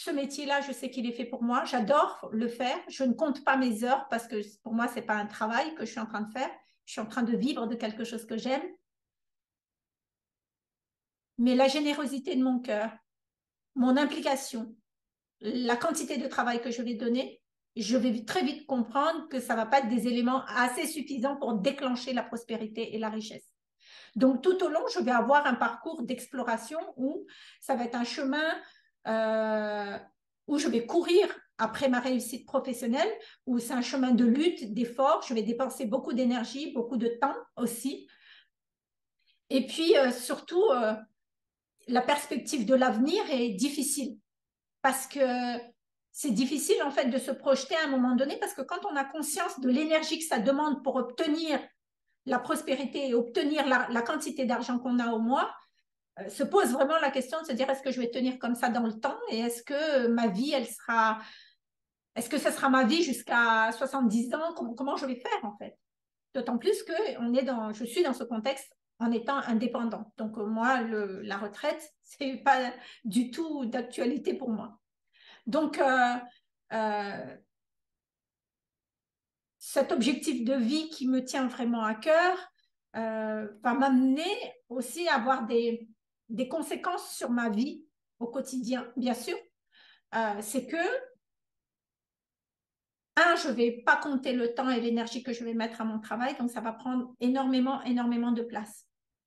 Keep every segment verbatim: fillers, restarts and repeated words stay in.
ce métier-là, je sais qu'il est fait pour moi, j'adore le faire, je ne compte pas mes heures parce que pour moi, ce n'est pas un travail que je suis en train de faire, je suis en train de vivre de quelque chose que j'aime. Mais la générosité de mon cœur, mon implication, la quantité de travail que je vais donner, je vais très vite comprendre que ça ne va pas être des éléments assez suffisants pour déclencher la prospérité et la richesse. Donc, tout au long, je vais avoir un parcours d'exploration où ça va être un chemin euh, où je vais courir après ma réussite professionnelle, où c'est un chemin de lutte, d'effort. Je vais dépenser beaucoup d'énergie, beaucoup de temps aussi. Et puis, euh, surtout, euh, la perspective de l'avenir est difficile parce que c'est difficile en fait de se projeter à un moment donné parce que quand on a conscience de l'énergie que ça demande pour obtenir la prospérité et obtenir la, la quantité d'argent qu'on a au mois, euh, se pose vraiment la question de se dire est-ce que je vais tenir comme ça dans le temps et est-ce que ma vie, elle sera, est-ce que ça sera ma vie jusqu'à soixante-dix ans, comment, comment je vais faire en fait? D'autant plus que on est dans, je suis dans ce contexte en étant indépendante. Donc moi, le, la retraite, c'est pas du tout d'actualité pour moi. Donc, euh, euh, cet objectif de vie qui me tient vraiment à cœur euh, va m'amener aussi à avoir des, des conséquences sur ma vie au quotidien, bien sûr. Euh, c'est que, un, je ne vais pas compter le temps et l'énergie que je vais mettre à mon travail, donc ça va prendre énormément, énormément de place.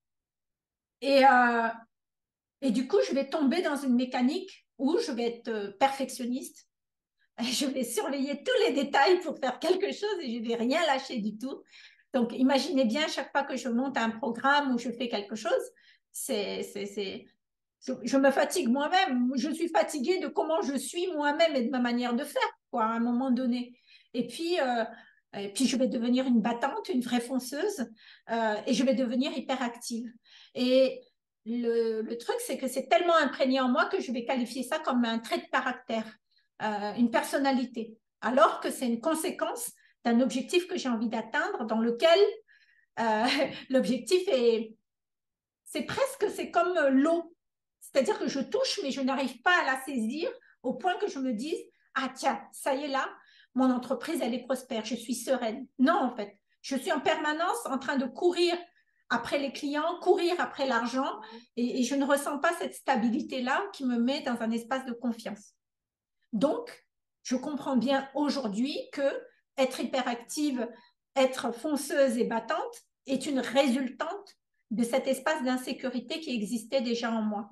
Et, euh, et du coup, je vais tomber dans une mécanique où je vais être perfectionniste. Je vais surveiller tous les détails pour faire quelque chose et je ne vais rien lâcher du tout. Donc, imaginez bien, chaque fois que je monte un programme ou je fais quelque chose, c'est, c'est, c'est, je, je me fatigue moi-même. Je suis fatiguée de comment je suis moi-même et de ma manière de faire, quoi, à un moment donné. Et puis, euh, et puis je vais devenir une battante, une vraie fonceuse, euh, et je vais devenir hyperactive. Et le, le truc, c'est que c'est tellement imprégné en moi que je vais qualifier ça comme un trait de caractère, euh, une personnalité, alors que c'est une conséquence d'un objectif que j'ai envie d'atteindre, dans lequel euh, l'objectif est, c'est presque, c'est comme l'eau. C'est-à-dire que je touche, mais je n'arrive pas à la saisir au point que je me dise, ah tiens, ça y est là, mon entreprise, elle est prospère, je suis sereine. Non, en fait, je suis en permanence en train de courir après les clients, courir après l'argent, et, et je ne ressens pas cette stabilité-là qui me met dans un espace de confiance. Donc, je comprends bien aujourd'hui que être hyperactive, être fonceuse et battante est une résultante de cet espace d'insécurité qui existait déjà en moi.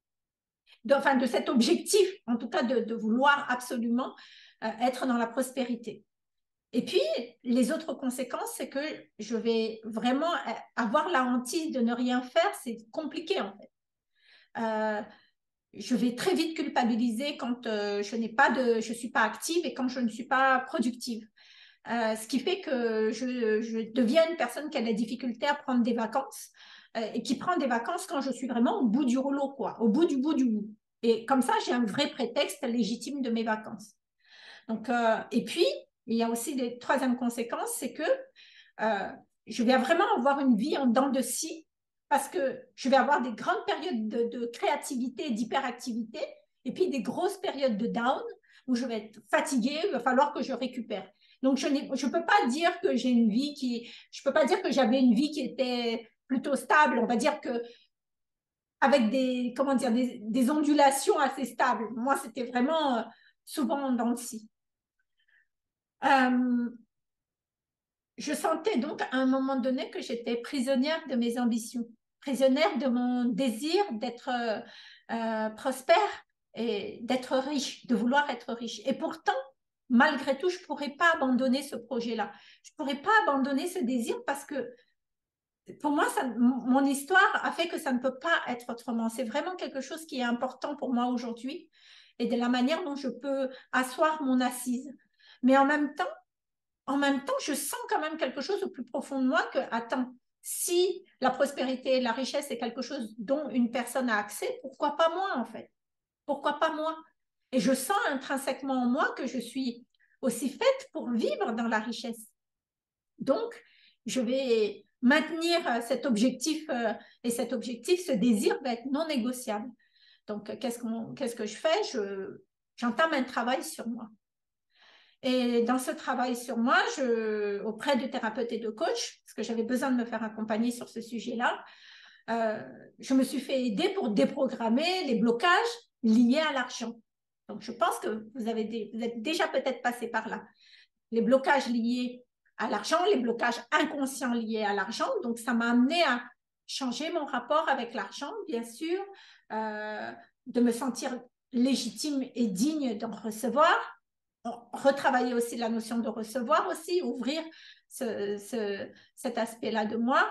De, enfin, de cet objectif, en tout cas, de, de vouloir absolument euh, être dans la prospérité. Et puis, les autres conséquences, c'est que je vais vraiment avoir la hantise de ne rien faire. C'est compliqué, en fait. Euh, je vais très vite culpabiliser quand euh, je n'ai pas de, je suis pas active et quand je ne suis pas productive. Euh, ce qui fait que je, je deviens une personne qui a de la difficulté à prendre des vacances euh, et qui prend des vacances quand je suis vraiment au bout du rouleau, quoi, au bout du bout du bout. Et comme ça, j'ai un vrai prétexte légitime de mes vacances. Donc, euh, et puis, il y a aussi des troisième conséquence, c'est que euh, je vais vraiment avoir une vie en dents de scie parce que je vais avoir des grandes périodes de, de créativité et d'hyperactivité et puis des grosses périodes de down où je vais être fatiguée, il va falloir que je récupère. Donc, je ne peux pas dire que j'ai une vie qui... Je ne peux pas dire que j'avais une vie qui était plutôt stable. On va dire que avec des, comment dire, des, des ondulations assez stables. Moi, c'était vraiment euh, souvent en dents de scie. Euh, je sentais donc à un moment donné que j'étais prisonnière de mes ambitions, prisonnière de mon désir d'être euh, euh, prospère et d'être riche, de vouloir être riche. Et pourtant, malgré tout, je ne pourrais pas abandonner ce projet-là. Je ne pourrais pas abandonner ce désir parce que pour moi, ça, mon histoire a fait que ça ne peut pas être autrement. C'est vraiment quelque chose qui est important pour moi aujourd'hui et de la manière dont je peux asseoir mon assise. Mais en même temps, en même temps, je sens quand même quelque chose au plus profond de moi que, attends, si la prospérité et la richesse est quelque chose dont une personne a accès, pourquoi pas moi en fait? Pourquoi pas moi? Et je sens intrinsèquement en moi que je suis aussi faite pour vivre dans la richesse. Donc, je vais maintenir cet objectif euh, et cet objectif, ce désir va être non négociable. Donc, qu'est-ce, qu'on, qu'est-ce que je fais? Je, j'entame un travail sur moi. Et dans ce travail sur moi, je, auprès de thérapeutes et de coachs, parce que j'avais besoin de me faire accompagner sur ce sujet-là, euh, je me suis fait aider pour déprogrammer les blocages liés à l'argent. Donc, je pense que vous, avez des, vous êtes déjà peut-être passé par là. Les blocages liés à l'argent, les blocages inconscients liés à l'argent. Donc, ça m'a amené à changer mon rapport avec l'argent, bien sûr, euh, de me sentir légitime et digne d'en recevoir. Retravailler aussi la notion de recevoir aussi, ouvrir ce, ce, cet aspect-là de moi.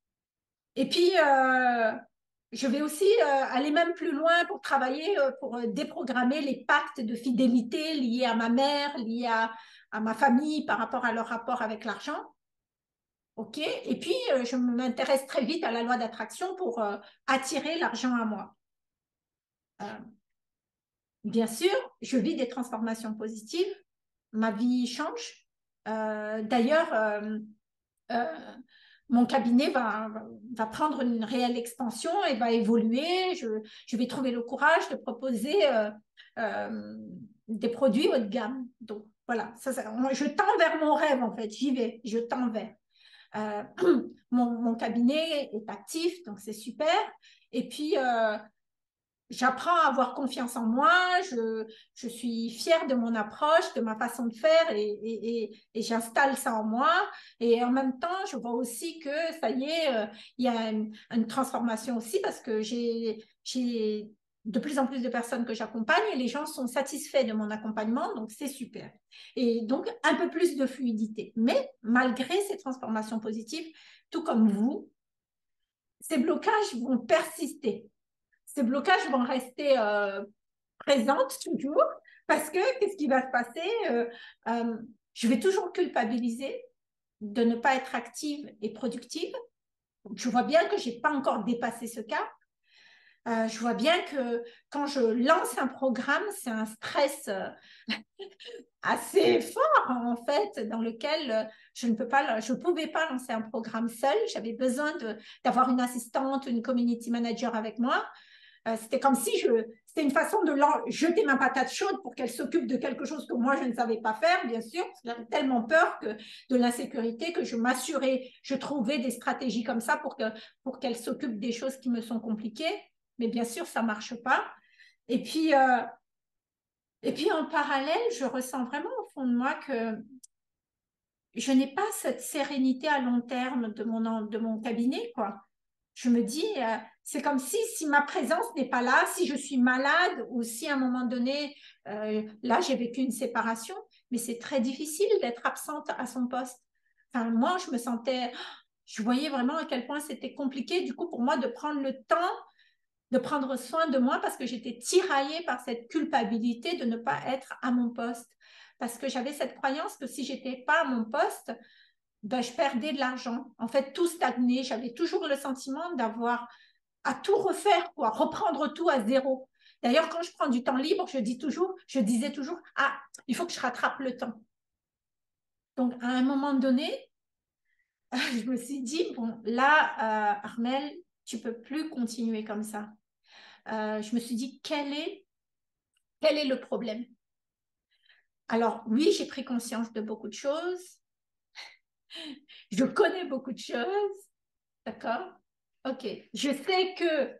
Et puis, euh, je vais aussi euh, aller même plus loin pour travailler, euh, pour déprogrammer les pactes de fidélité liés à ma mère, liés à, à ma famille par rapport à leur rapport avec l'argent. OK? Et puis, euh, je m'intéresse très vite à la loi d'attraction pour euh, attirer l'argent à moi. Euh, bien sûr, je vis des transformations positives. Ma vie change. Euh, D'ailleurs, euh, euh, mon cabinet va, va prendre une réelle expansion et va évoluer. Je, je vais trouver le courage de proposer euh, euh, des produits haut de gamme. Donc, voilà, ça, ça, je tends vers mon rêve, en fait. J'y vais, je tends vers. Euh, mon, mon, cabinet est actif, donc c'est super. Et puis, euh, j'apprends à avoir confiance en moi, je, je suis fière de mon approche, de ma façon de faire et, et, et, et j'installe ça en moi. Et en même temps, je vois aussi que ça y est, euh, il y a une, une transformation aussi parce que j'ai de plus en plus de personnes que j'accompagne et les gens sont satisfaits de mon accompagnement, donc c'est super. Et donc, un peu plus de fluidité. Mais malgré ces transformations positives, tout comme vous, ces blocages vont persister. Ces blocages vont rester euh, présentes toujours parce que qu'est-ce qui va se passer euh, euh, je vais toujours culpabiliser de ne pas être active et productive. Donc, je vois bien que je n'ai pas encore dépassé ce cap. Euh, je vois bien que quand je lance un programme, c'est un stress euh, assez fort en fait, dans lequel je ne peux pas, je pouvais pas lancer un programme seul. J'avais besoin d'avoir une assistante, une community manager avec moi. Euh, c'était comme si je, c'était une façon de jeter ma patate chaude pour qu'elle s'occupe de quelque chose que moi je ne savais pas faire, bien sûr, parce que j'avais tellement peur que, de l'insécurité que je m'assurais, je trouvais des stratégies comme ça pour que, pour qu'elle s'occupe des choses qui me sont compliquées. Mais bien sûr, ça marche pas. Et puis, euh, et puis en parallèle, je ressens vraiment au fond de moi que je n'ai pas cette sérénité à long terme de mon, de mon cabinet, quoi. Je me dis, euh, c'est comme si, si ma présence n'est pas là, si je suis malade ou si à un moment donné, euh, là, j'ai vécu une séparation, mais c'est très difficile d'être absente à son poste. Enfin, moi, je me sentais, je voyais vraiment à quel point c'était compliqué, du coup, pour moi, de prendre le temps de prendre soin de moi parce que j'étais tiraillée par cette culpabilité de ne pas être à mon poste. Parce que j'avais cette croyance que si j'étais pas à mon poste, ben, je perdais de l'argent. En fait, tout stagnait. J'avais toujours le sentiment d'avoir à tout refaire, quoi, reprendre tout à zéro. D'ailleurs, quand je prends du temps libre, je dis toujours, je disais toujours, ah, il faut que je rattrape le temps. Donc, à un moment donné, je me suis dit, bon, là, euh, Armelle, tu peux plus continuer comme ça. Euh, je me suis dit, quel est, quel est le problème? Alors, oui, j'ai pris conscience de beaucoup de choses. Je connais beaucoup de choses. D'accord? OK. Je sais que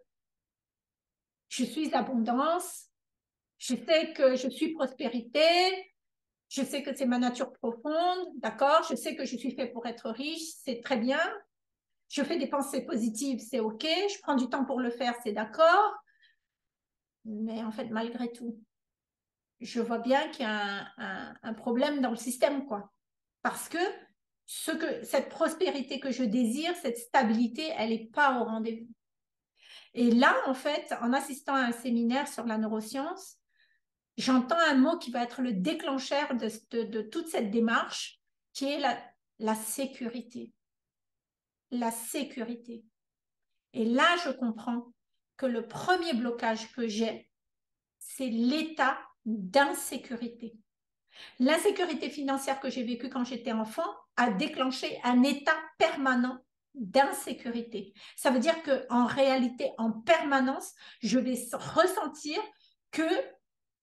je suis abondance. Je sais que je suis prospérité. Je sais que c'est ma nature profonde. D'accord? Je sais que je suis fait pour être riche. C'est très bien. Je fais des pensées positives. C'est OK. Je prends du temps pour le faire. C'est d'accord. Mais en fait, malgré tout, je vois bien qu'il y a un, un, un problème dans le système, quoi. Parce que, ce que cette prospérité que je désire, cette stabilité, elle n'est pas au rendez-vous. Et là, en fait, en assistant à un séminaire sur la neuroscience, j'entends un mot qui va être le déclencheur de, de, de toute cette démarche, qui est la, la sécurité. La sécurité. Et là, je comprends que le premier blocage que j'ai, c'est l'état d'insécurité. L'insécurité financière que j'ai vécue quand j'étais enfant a déclenché un état permanent d'insécurité. Ça veut dire qu'en réalité, en permanence, je vais ressentir que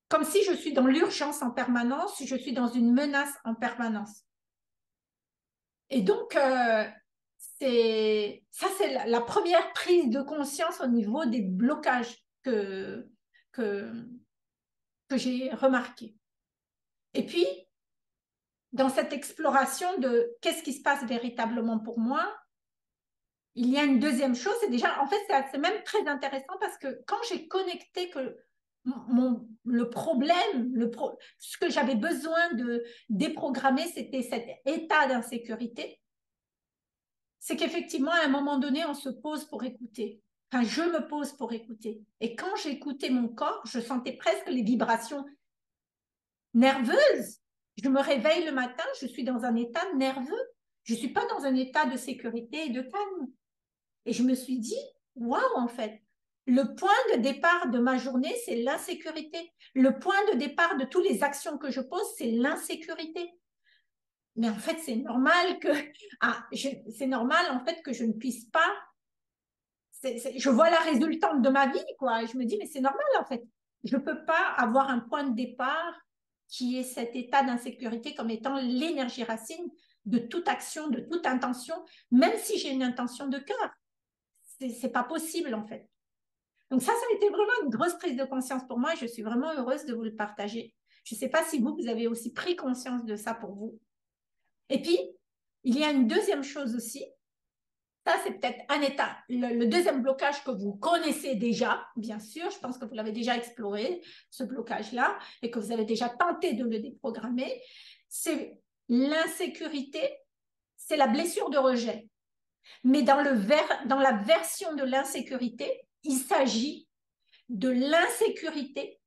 comme si je suis dans l'urgence en permanence, je suis dans une menace en permanence. Et donc, euh, c'est, ça, c'est la, la première prise de conscience au niveau des blocages que, que, que j'ai remarqué. Et puis, dans cette exploration de qu'est-ce qui se passe véritablement pour moi, il y a une deuxième chose, c'est déjà, en fait, c'est même très intéressant parce que quand j'ai connecté que mon, le problème, le pro, ce que j'avais besoin de déprogrammer, c'était cet état d'insécurité, c'est qu'effectivement, à un moment donné, on se pose pour écouter. Enfin, je me pose pour écouter. Et quand j'écoutais mon corps, je sentais presque les vibrations nerveuses. Je me réveille le matin, je suis dans un état nerveux. Je ne suis pas dans un état de sécurité et de calme. Et je me suis dit, waouh, en fait, le point de départ de ma journée, c'est l'insécurité. Le point de départ de toutes les actions que je pose, c'est l'insécurité. Mais en fait, c'est normal que, ah, c'est normal en fait que je ne puisse pas. C'est, c'est, je vois la résultante de ma vie, quoi. Et je me dis, mais c'est normal en fait. Je ne peux pas avoir un point de départ qui est cet état d'insécurité comme étant l'énergie racine de toute action, de toute intention, même si j'ai une intention de cœur. C'est, c'est pas possible en fait. Donc ça, ça a été vraiment une grosse prise de conscience pour moi et je suis vraiment heureuse de vous le partager. Je ne sais pas si vous, vous avez aussi pris conscience de ça pour vous. Et puis, il y a une deuxième chose aussi. Ça, c'est peut-être un état. Le, le, deuxième blocage que vous connaissez déjà, bien sûr, je pense que vous l'avez déjà exploré, ce blocage-là, et que vous avez déjà tenté de le déprogrammer, c'est l'insécurité, c'est la blessure de rejet. Mais dans, le ver, dans la version de l'insécurité, il s'agit de l'insécurité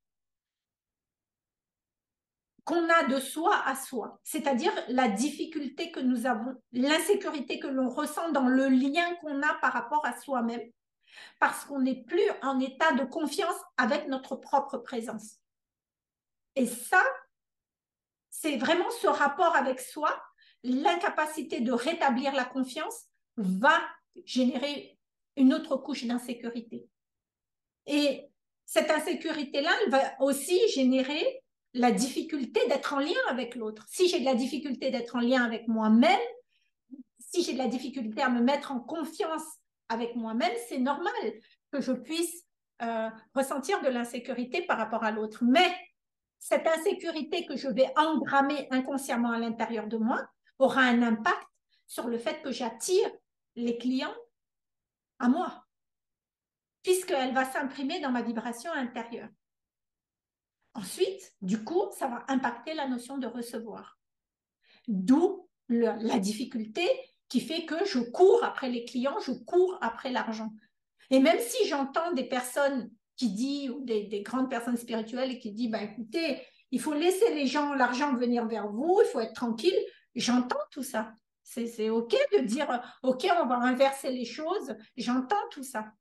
qu'on a de soi à soi, c'est-à-dire la difficulté que nous avons, l'insécurité que l'on ressent dans le lien qu'on a par rapport à soi-même, parce qu'on n'est plus en état de confiance avec notre propre présence. Et ça, c'est vraiment ce rapport avec soi, l'incapacité de rétablir la confiance va générer une autre couche d'insécurité. Et cette insécurité-là, elle va aussi générer la difficulté d'être en lien avec l'autre. Si j'ai de la difficulté d'être en lien avec moi-même, si j'ai de la difficulté à me mettre en confiance avec moi-même, c'est normal que je puisse euh, ressentir de l'insécurité par rapport à l'autre. Mais cette insécurité que je vais engrammer inconsciemment à l'intérieur de moi aura un impact sur le fait que j'attire les clients à moi, puisqu'elle va s'imprimer dans ma vibration intérieure. Ensuite, du coup, ça va impacter la notion de recevoir. D'où le, la difficulté qui fait que je cours après les clients, je cours après l'argent. Et même si j'entends des personnes qui disent, ou des, des grandes personnes spirituelles qui disent, ben, écoutez, il faut laisser les gens, l'argent venir vers vous, il faut être tranquille, j'entends tout ça. C'est, c'est OK de dire, OK, on va inverser les choses, j'entends tout ça.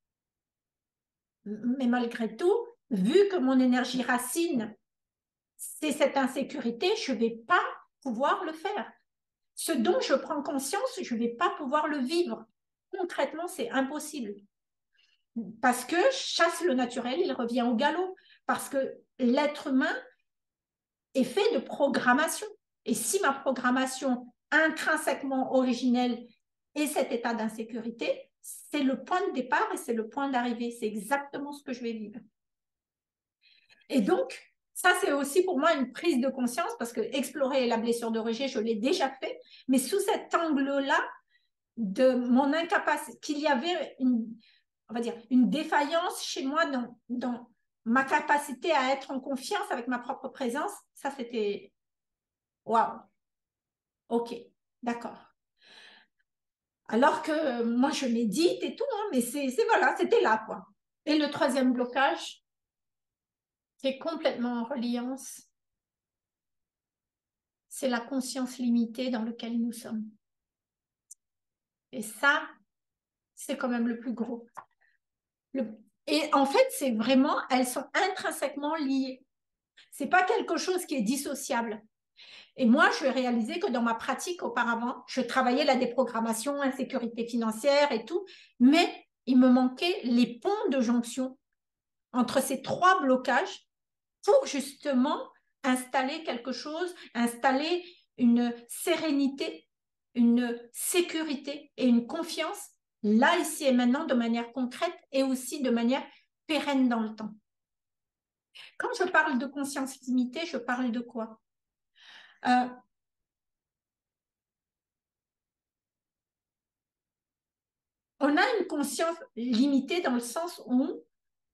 Mais malgré tout, vu que mon énergie racine, c'est cette insécurité, je ne vais pas pouvoir le faire. Ce dont je prends conscience, je ne vais pas pouvoir le vivre. Concrètement, c'est impossible. Parce que chasse le naturel, il revient au galop. Parce que l'être humain est fait de programmation. Et si ma programmation intrinsèquement originelle est cet état d'insécurité, c'est le point de départ et c'est le point d'arrivée. C'est exactement ce que je vais vivre. Et donc, ça, c'est aussi pour moi une prise de conscience parce que explorer la blessure de rejet, je l'ai déjà fait, mais sous cet angle-là de mon incapacité, qu'il y avait une, on va dire, une défaillance chez moi dans, dans ma capacité à être en confiance avec ma propre présence, ça, c'était waouh. OK, d'accord. Alors que moi, je médite et tout, hein, mais c'est, c'est voilà, c'était là, quoi. Et le troisième blocage, c'est complètement en reliance, c'est la conscience limitée dans laquelle nous sommes. Et ça, c'est quand même le plus gros. Le... Et en fait, c'est vraiment, elles sont intrinsèquement liées. C'est pas quelque chose qui est dissociable. Et moi, je vais réaliser que dans ma pratique auparavant, je travaillais la déprogrammation, insécurité financière et tout, mais il me manquait les ponts de jonction entre ces trois blocages pour justement installer quelque chose, installer une sérénité, une sécurité et une confiance là, ici et maintenant, de manière concrète et aussi de manière pérenne dans le temps. Quand je parle de conscience limitée, je parle de quoi? euh, On a une conscience limitée dans le sens où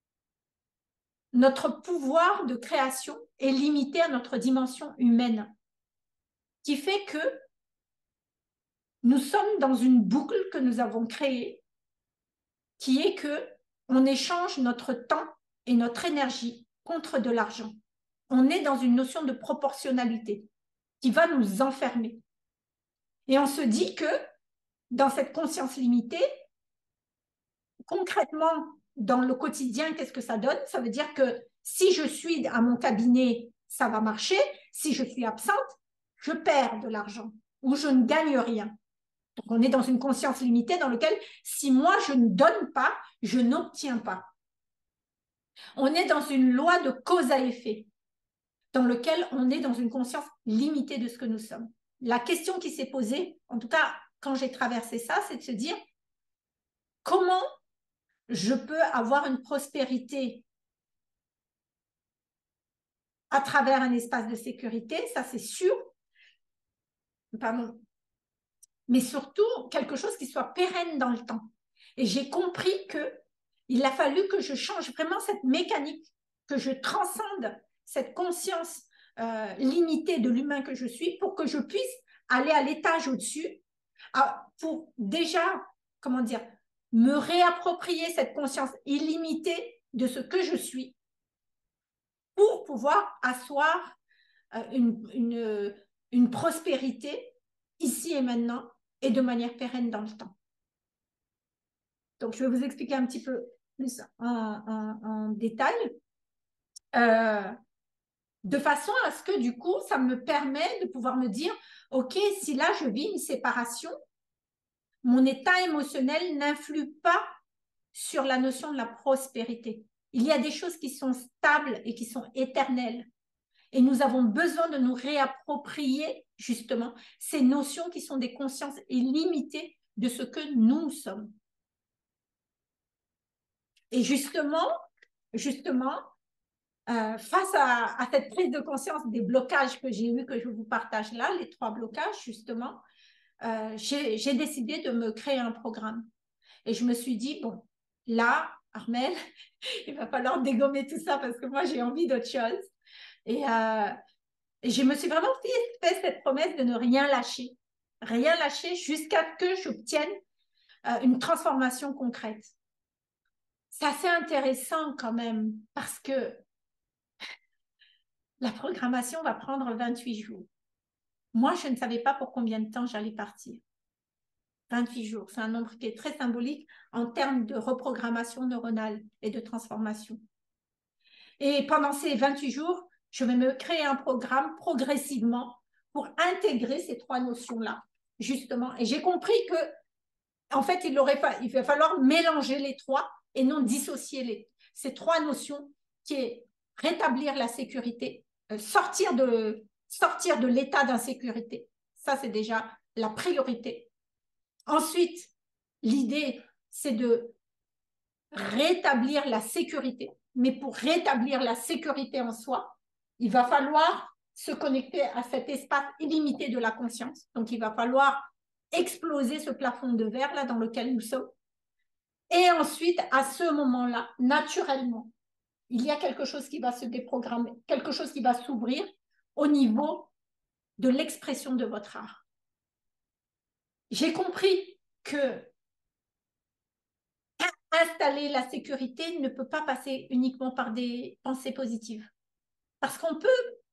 notre pouvoir de création est limité à notre dimension humaine, qui fait que nous sommes dans une boucle que nous avons créée, qui est que on échange notre temps et notre énergie contre de l'argent. On est dans une notion de proportionnalité qui va nous enfermer. Et on se dit que dans cette conscience limitée, concrètement, dans le quotidien, qu'est-ce que ça donne? Ça veut dire que si je suis à mon cabinet, ça va marcher. Si je suis absente, je perds de l'argent ou je ne gagne rien. Donc, on est dans une conscience limitée dans laquelle, si moi, je ne donne pas, je n'obtiens pas. On est dans une loi de cause à effet, dans laquelle on est dans une conscience limitée de ce que nous sommes. La question qui s'est posée, en tout cas, quand j'ai traversé ça, c'est de se dire comment je peux avoir une prospérité à travers un espace de sécurité, ça c'est sûr, pardon, mais surtout quelque chose qui soit pérenne dans le temps. Et j'ai compris qu'il a fallu que je change vraiment cette mécanique, que je transcende cette conscience euh, limitée de l'humain que je suis pour que je puisse aller à l'étage au-dessus, pour déjà, comment dire, me réapproprier cette conscience illimitée de ce que je suis pour pouvoir asseoir euh, une, une, une prospérité ici et maintenant et de manière pérenne dans le temps. Donc, je vais vous expliquer un petit peu plus en, en, en détail, euh, de façon à ce que, du coup, ça me permet de pouvoir me dire, OK, si là, je vis une séparation, mon état émotionnel n'influe pas sur la notion de la prospérité. Il y a des choses qui sont stables et qui sont éternelles. Et nous avons besoin de nous réapproprier, justement, ces notions qui sont des consciences illimitées de ce que nous sommes. Et justement, justement, euh, face à, à cette prise de conscience des blocages que j'ai eus, que je vous partage là, les trois blocages, justement, euh, j'ai décidé de me créer un programme. Et je me suis dit, bon, là, Armelle, il va falloir dégommer tout ça parce que moi, j'ai envie d'autre chose. Et, euh, et je me suis vraiment fait, fait cette promesse de ne rien lâcher. Rien lâcher jusqu'à ce que j'obtienne euh, une transformation concrète. C'est assez intéressant quand même parce que la programmation va prendre vingt-huit jours. Moi, je ne savais pas pour combien de temps j'allais partir. vingt-huit jours, c'est un nombre qui est très symbolique en termes de reprogrammation neuronale et de transformation. Et pendant ces vingt-huit jours, je vais me créer un programme progressivement pour intégrer ces trois notions-là, justement. Et j'ai compris que, en fait, il, aurait, il va falloir mélanger les trois et non dissocier les, ces trois notions qui est rétablir la sécurité, euh, sortir de, sortir de l'état d'insécurité. Ça, c'est déjà la priorité. Ensuite, l'idée, c'est de rétablir la sécurité. Mais pour rétablir la sécurité en soi, il va falloir se connecter à cet espace illimité de la conscience. Donc, il va falloir exploser ce plafond de verre là dans lequel nous sommes. Et ensuite, à ce moment-là, naturellement, il y a quelque chose qui va se déprogrammer, quelque chose qui va s'ouvrir au niveau de l'expression de votre art. J'ai compris que installer la sécurité ne peut pas passer uniquement par des pensées positives. Parce qu'on peut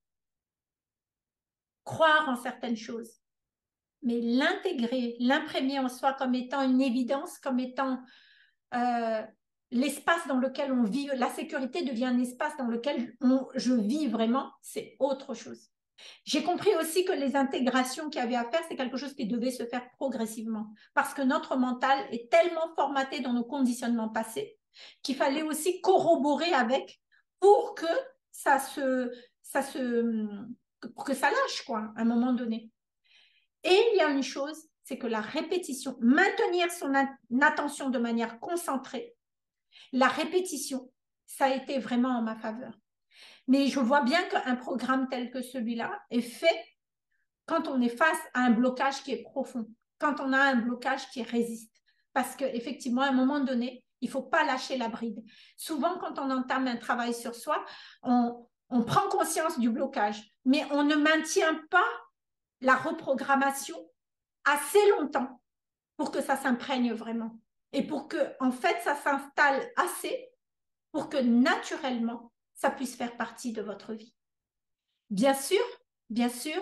croire en certaines choses, mais l'intégrer, l'imprimer en soi comme étant une évidence, comme étant euh, l'espace dans lequel on vit, la sécurité devient un espace dans lequel on, je vis vraiment, c'est autre chose. J'ai compris aussi que les intégrations qu'il y avait à faire, c'est quelque chose qui devait se faire progressivement, parce que notre mental est tellement formaté dans nos conditionnements passés qu'il fallait aussi corroborer avec pour que ça se, ça se, pour que ça lâche, quoi, à un moment donné. Et il y a une chose, c'est que la répétition, maintenir son attention de manière concentrée, la répétition, ça a été vraiment en ma faveur. Mais je vois bien qu'un programme tel que celui-là est fait quand on est face à un blocage qui est profond, quand on a un blocage qui résiste. Parce qu'effectivement, à un moment donné, il ne faut pas lâcher la bride. Souvent, quand on entame un travail sur soi, on, on prend conscience du blocage, mais on ne maintient pas la reprogrammation assez longtemps pour que ça s'imprègne vraiment. Et pour que, en fait, ça s'installe assez pour que naturellement, ça puisse faire partie de votre vie. Bien sûr, bien sûr,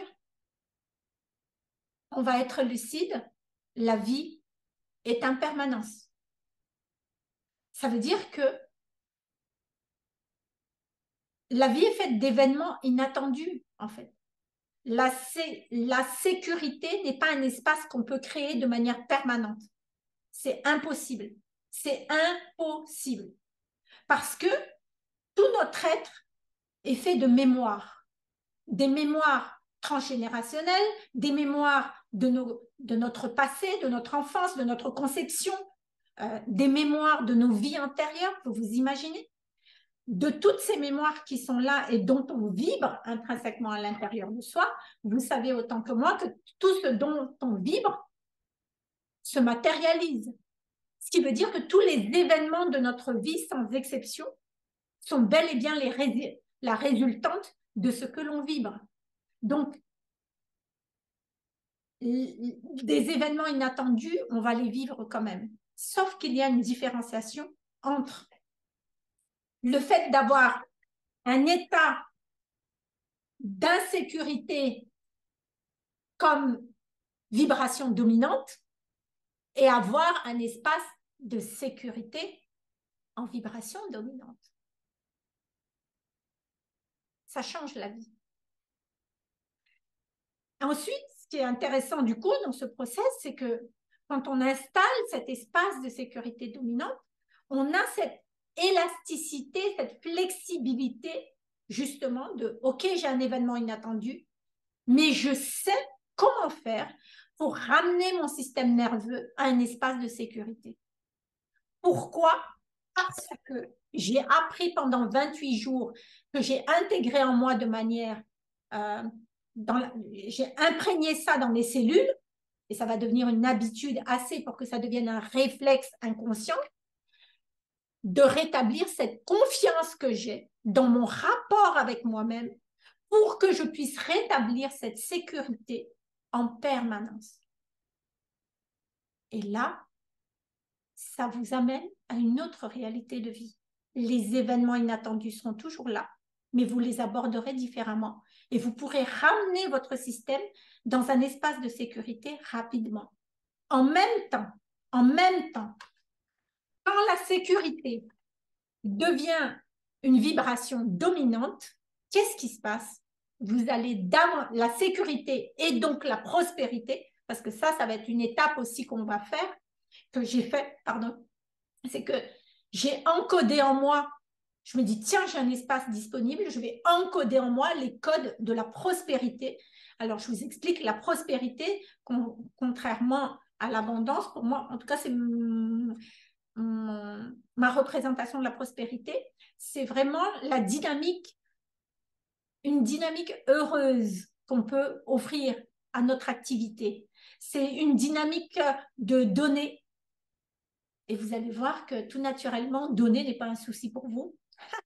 on va être lucide, la vie est impermanence. Ça veut dire que la vie est faite d'événements inattendus, en fait. La, sé la sécurité n'est pas un espace qu'on peut créer de manière permanente. C'est impossible. C'est impossible. Parce que tout notre être est fait de mémoires. Des mémoires transgénérationnelles, des mémoires de, nos, de notre passé, de notre enfance, de notre conception, euh, des mémoires de nos vies antérieures, vous vous imaginez? De toutes ces mémoires qui sont là et dont on vibre intrinsèquement à l'intérieur de soi, vous savez autant que moi que tout ce dont on vibre se matérialise. Ce qui veut dire que tous les événements de notre vie, sans exception, sont bel et bien les rés la résultante de ce que l'on vibre. Donc, des événements inattendus, on va les vivre quand même. Sauf qu'il y a une différenciation entre le fait d'avoir un état d'insécurité comme vibration dominante et avoir un espace de sécurité en vibration dominante. Ça change la vie. Ensuite, ce qui est intéressant du coup dans ce process, c'est que quand on installe cet espace de sécurité dominante, on a cette élasticité, cette flexibilité justement de « ok, j'ai un événement inattendu, mais je sais comment faire pour ramener mon système nerveux à un espace de sécurité. » Pourquoi? Parce que j'ai appris pendant vingt-huit jours, que j'ai intégré en moi de manière... Euh, j'ai imprégné ça dans mes cellules, et ça va devenir une habitude assez pour que ça devienne un réflexe inconscient, de rétablir cette confiance que j'ai dans mon rapport avec moi-même pour que je puisse rétablir cette sécurité en permanence. Et là, ça vous amène à une autre réalité de vie. Les événements inattendus seront toujours là, mais vous les aborderez différemment. Et vous pourrez ramener votre système dans un espace de sécurité rapidement. En même temps, en même temps, quand la sécurité devient une vibration dominante, qu'est-ce qui se passe? Vous allez dans la sécurité et donc la prospérité, parce que ça, ça va être une étape aussi qu'on va faire, que j'ai fait, pardon, c'est que j'ai encodé en moi, je me dis, tiens, j'ai un espace disponible, je vais encoder en moi les codes de la prospérité. Alors, je vous explique, la prospérité, con contrairement à l'abondance, pour moi, en tout cas, c'est ma représentation de la prospérité, c'est vraiment la dynamique, une dynamique heureuse qu'on peut offrir à notre activité. C'est une dynamique de donner. Et vous allez voir que tout naturellement, donner n'est pas un souci pour vous.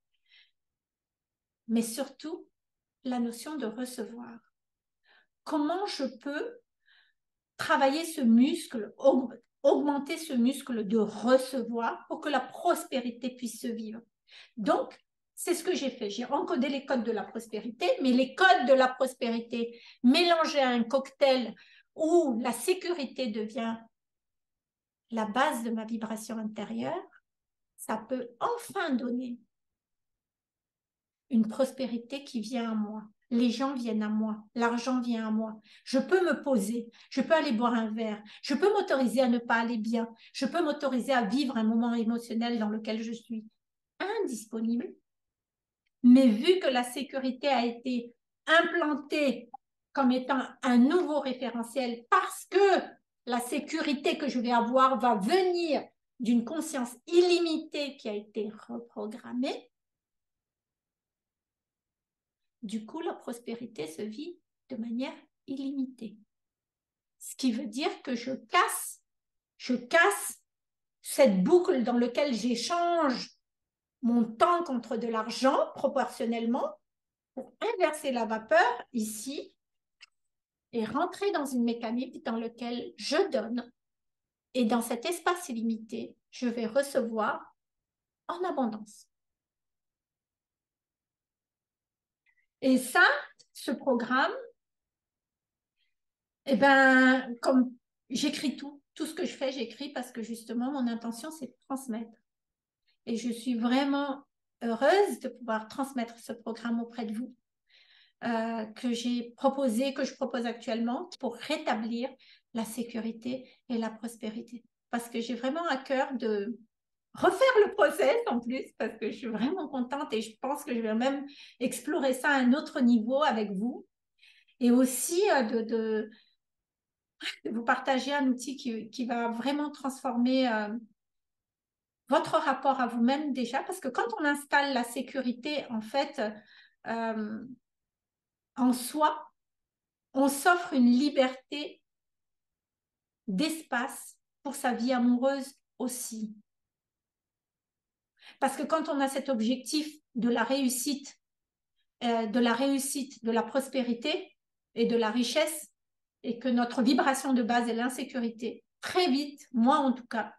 Mais surtout, la notion de recevoir. Comment je peux travailler ce muscle, augmenter ce muscle de recevoir pour que la prospérité puisse se vivre. Donc, c'est ce que j'ai fait. J'ai encodé les codes de la prospérité, mais les codes de la prospérité mélangés à un cocktail où la sécurité devient la base de ma vibration intérieure, ça peut enfin donner une prospérité qui vient à moi. Les gens viennent à moi, l'argent vient à moi. Je peux me poser, je peux aller boire un verre, je peux m'autoriser à ne pas aller bien, je peux m'autoriser à vivre un moment émotionnel dans lequel je suis indisponible. Mais vu que la sécurité a été implantée comme étant un nouveau référentiel parce que la sécurité que je vais avoir va venir d'une conscience illimitée qui a été reprogrammée, du coup, la prospérité se vit de manière illimitée. Ce qui veut dire que je casse, je casse cette boucle dans laquelle j'échange mon temps contre de l'argent proportionnellement pour inverser la vapeur ici et rentrer dans une mécanique dans laquelle je donne. Et dans cet espace illimité, je vais recevoir en abondance. Et ça, ce programme, eh ben, comme j'écris tout, tout ce que je fais, j'écris parce que justement, mon intention, c'est de transmettre. Et je suis vraiment heureuse de pouvoir transmettre ce programme auprès de vous, euh, que j'ai proposé, que je propose actuellement pour rétablir la sécurité et la prospérité. Parce que j'ai vraiment à cœur de refaire le process en plus, parce que je suis vraiment contente et je pense que je vais même explorer ça à un autre niveau avec vous. Et aussi euh, de, de, de vous partager un outil qui, qui va vraiment transformer euh, votre rapport à vous-même déjà, parce que quand on installe la sécurité, en fait, euh, en soi, on s'offre une liberté d'espace pour sa vie amoureuse aussi. Parce que quand on a cet objectif de la réussite, euh, de la réussite, de la prospérité et de la richesse, et que notre vibration de base est l'insécurité, très vite, moi en tout cas,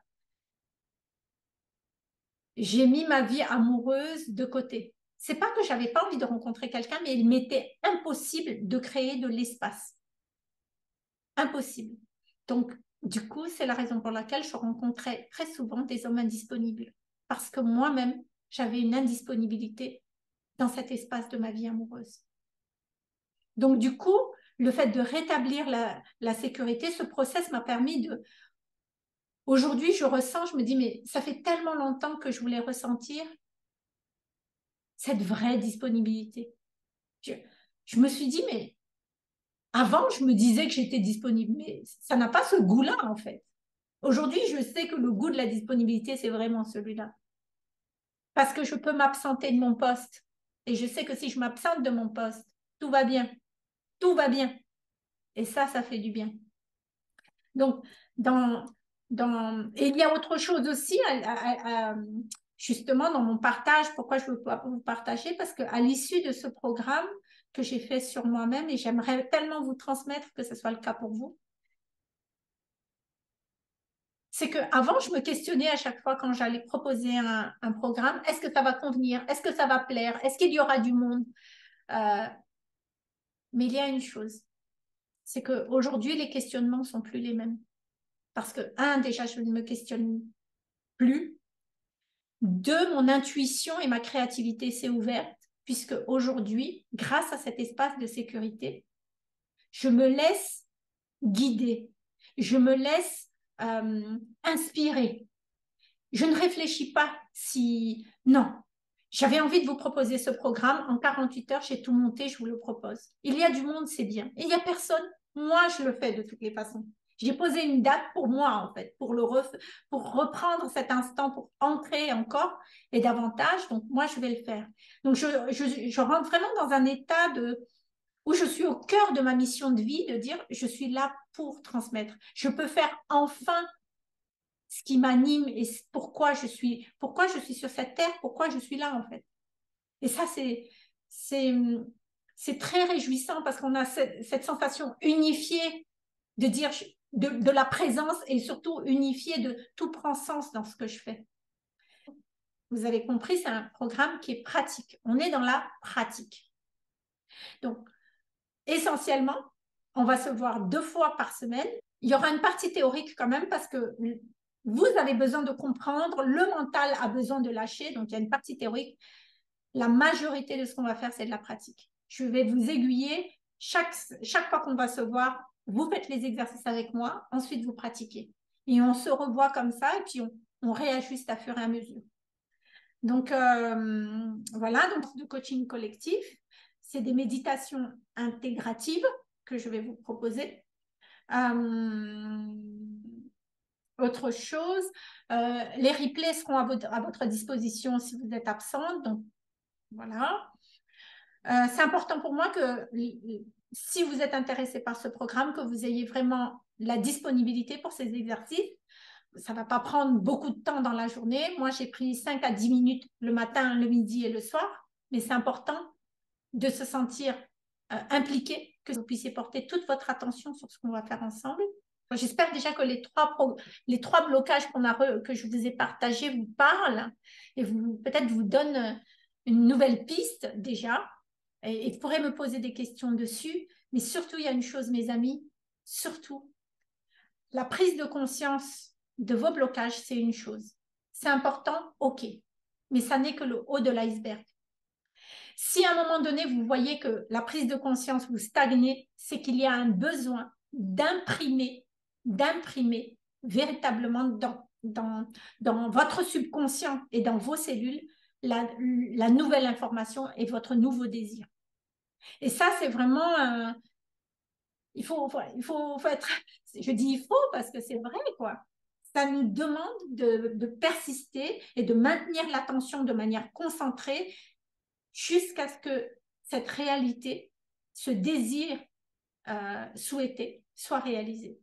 j'ai mis ma vie amoureuse de côté. C'est pas que j'avais pas envie de rencontrer quelqu'un, mais il m'était impossible de créer de l'espace. Impossible. Donc, du coup, c'est la raison pour laquelle je rencontrais très souvent des hommes indisponibles. Parce que moi-même, j'avais une indisponibilité dans cet espace de ma vie amoureuse. Donc, du coup, le fait de rétablir la, la sécurité, ce process m'a permis de... Aujourd'hui, je ressens, je me dis, mais ça fait tellement longtemps que je voulais ressentir cette vraie disponibilité. Je, je me suis dit, mais avant, je me disais que j'étais disponible, mais ça n'a pas ce goût-là, en fait. Aujourd'hui, je sais que le goût de la disponibilité, c'est vraiment celui-là. Parce que je peux m'absenter de mon poste. Et je sais que si je m'absente de mon poste, tout va bien. Tout va bien. Et ça, ça fait du bien. Donc, dans, dans... Et il y a autre chose aussi, à, à, à, justement, dans mon partage. Pourquoi je veux pas vous partager? Parce qu'à l'issue de ce programme que j'ai fait sur moi-même, et j'aimerais tellement vous transmettre que ce soit le cas pour vous, c'est qu'avant, je me questionnais à chaque fois quand j'allais proposer un, un programme, est-ce que ça va convenir? Est-ce que ça va plaire? Est-ce qu'il y aura du monde? euh, Mais il y a une chose, c'est qu'aujourd'hui, les questionnements ne sont plus les mêmes. Parce que, un, déjà, je ne me questionne plus. Deux, mon intuition et ma créativité s'est ouverte, puisque aujourd'hui, grâce à cet espace de sécurité, je me laisse guider, je me laisse euh, inspirer. Je ne réfléchis pas si... Non, j'avais envie de vous proposer ce programme. En quarante-huit heures, j'ai tout monté, je vous le propose. Il y a du monde, c'est bien. Et il n'y a personne. Moi, je le fais de toutes les façons. J'ai posé une date pour moi, en fait, pour, le ref... pour reprendre cet instant, pour entrer encore et davantage. Donc, moi, je vais le faire. Donc, je, je, je rentre vraiment dans un état de où je suis au cœur de ma mission de vie, de dire, je suis là pour transmettre. Je peux faire enfin ce qui m'anime et pourquoi je suis, pourquoi je suis sur cette terre, pourquoi je suis là en fait. Et ça, c'est, c'est, c'est très réjouissant parce qu'on a cette, cette sensation unifiée de dire de, de la présence et surtout unifiée de tout prend sens dans ce que je fais. Vous avez compris, c'est un programme qui est pratique. On est dans la pratique. Donc, essentiellement, on va se voir deux fois par semaine. Il y aura une partie théorique quand même parce que vous avez besoin de comprendre, le mental a besoin de lâcher, donc il y a une partie théorique. La majorité de ce qu'on va faire, c'est de la pratique. Je vais vous aiguiller. Chaque, chaque fois qu'on va se voir, vous faites les exercices avec moi, ensuite vous pratiquez. Et on se revoit comme ça et puis on, on réajuste à fur et à mesure. Donc, euh, voilà, donc de coaching collectif, c'est des méditations intégratives que je vais vous proposer. Euh, autre chose, euh, les replays seront à votre, à votre disposition si vous êtes absente. Donc, voilà. Euh, c'est important pour moi que si vous êtes intéressé par ce programme, que vous ayez vraiment la disponibilité pour ces exercices. Ça ne va pas prendre beaucoup de temps dans la journée. Moi, j'ai pris cinq à dix minutes le matin, le midi et le soir. Mais c'est important de se sentir euh, impliqué, que vous puissiez porter toute votre attention sur ce qu'on va faire ensemble. J'espère déjà que les trois, les trois blocages qu'on a re, que je vous ai partagés vous parlent et vous peut-être vous donnent une nouvelle piste déjà. Et, et vous pourrez me poser des questions dessus. Mais surtout, il y a une chose, mes amis, surtout, la prise de conscience de vos blocages, c'est une chose. C'est important, ok. Mais ça n'est que le haut de l'iceberg. Si à un moment donné, vous voyez que la prise de conscience vous stagnez, c'est qu'il y a un besoin d'imprimer, d'imprimer véritablement dans, dans, dans votre subconscient et dans vos cellules la, la nouvelle information et votre nouveau désir. Et ça, c'est vraiment... Euh, il faut, il faut, faut être... Je dis il faut parce que c'est vrai, quoi. Ça nous demande de, de persister et de maintenir l'attention de manière concentrée jusqu'à ce que cette réalité, ce désir euh, souhaité, soit réalisé.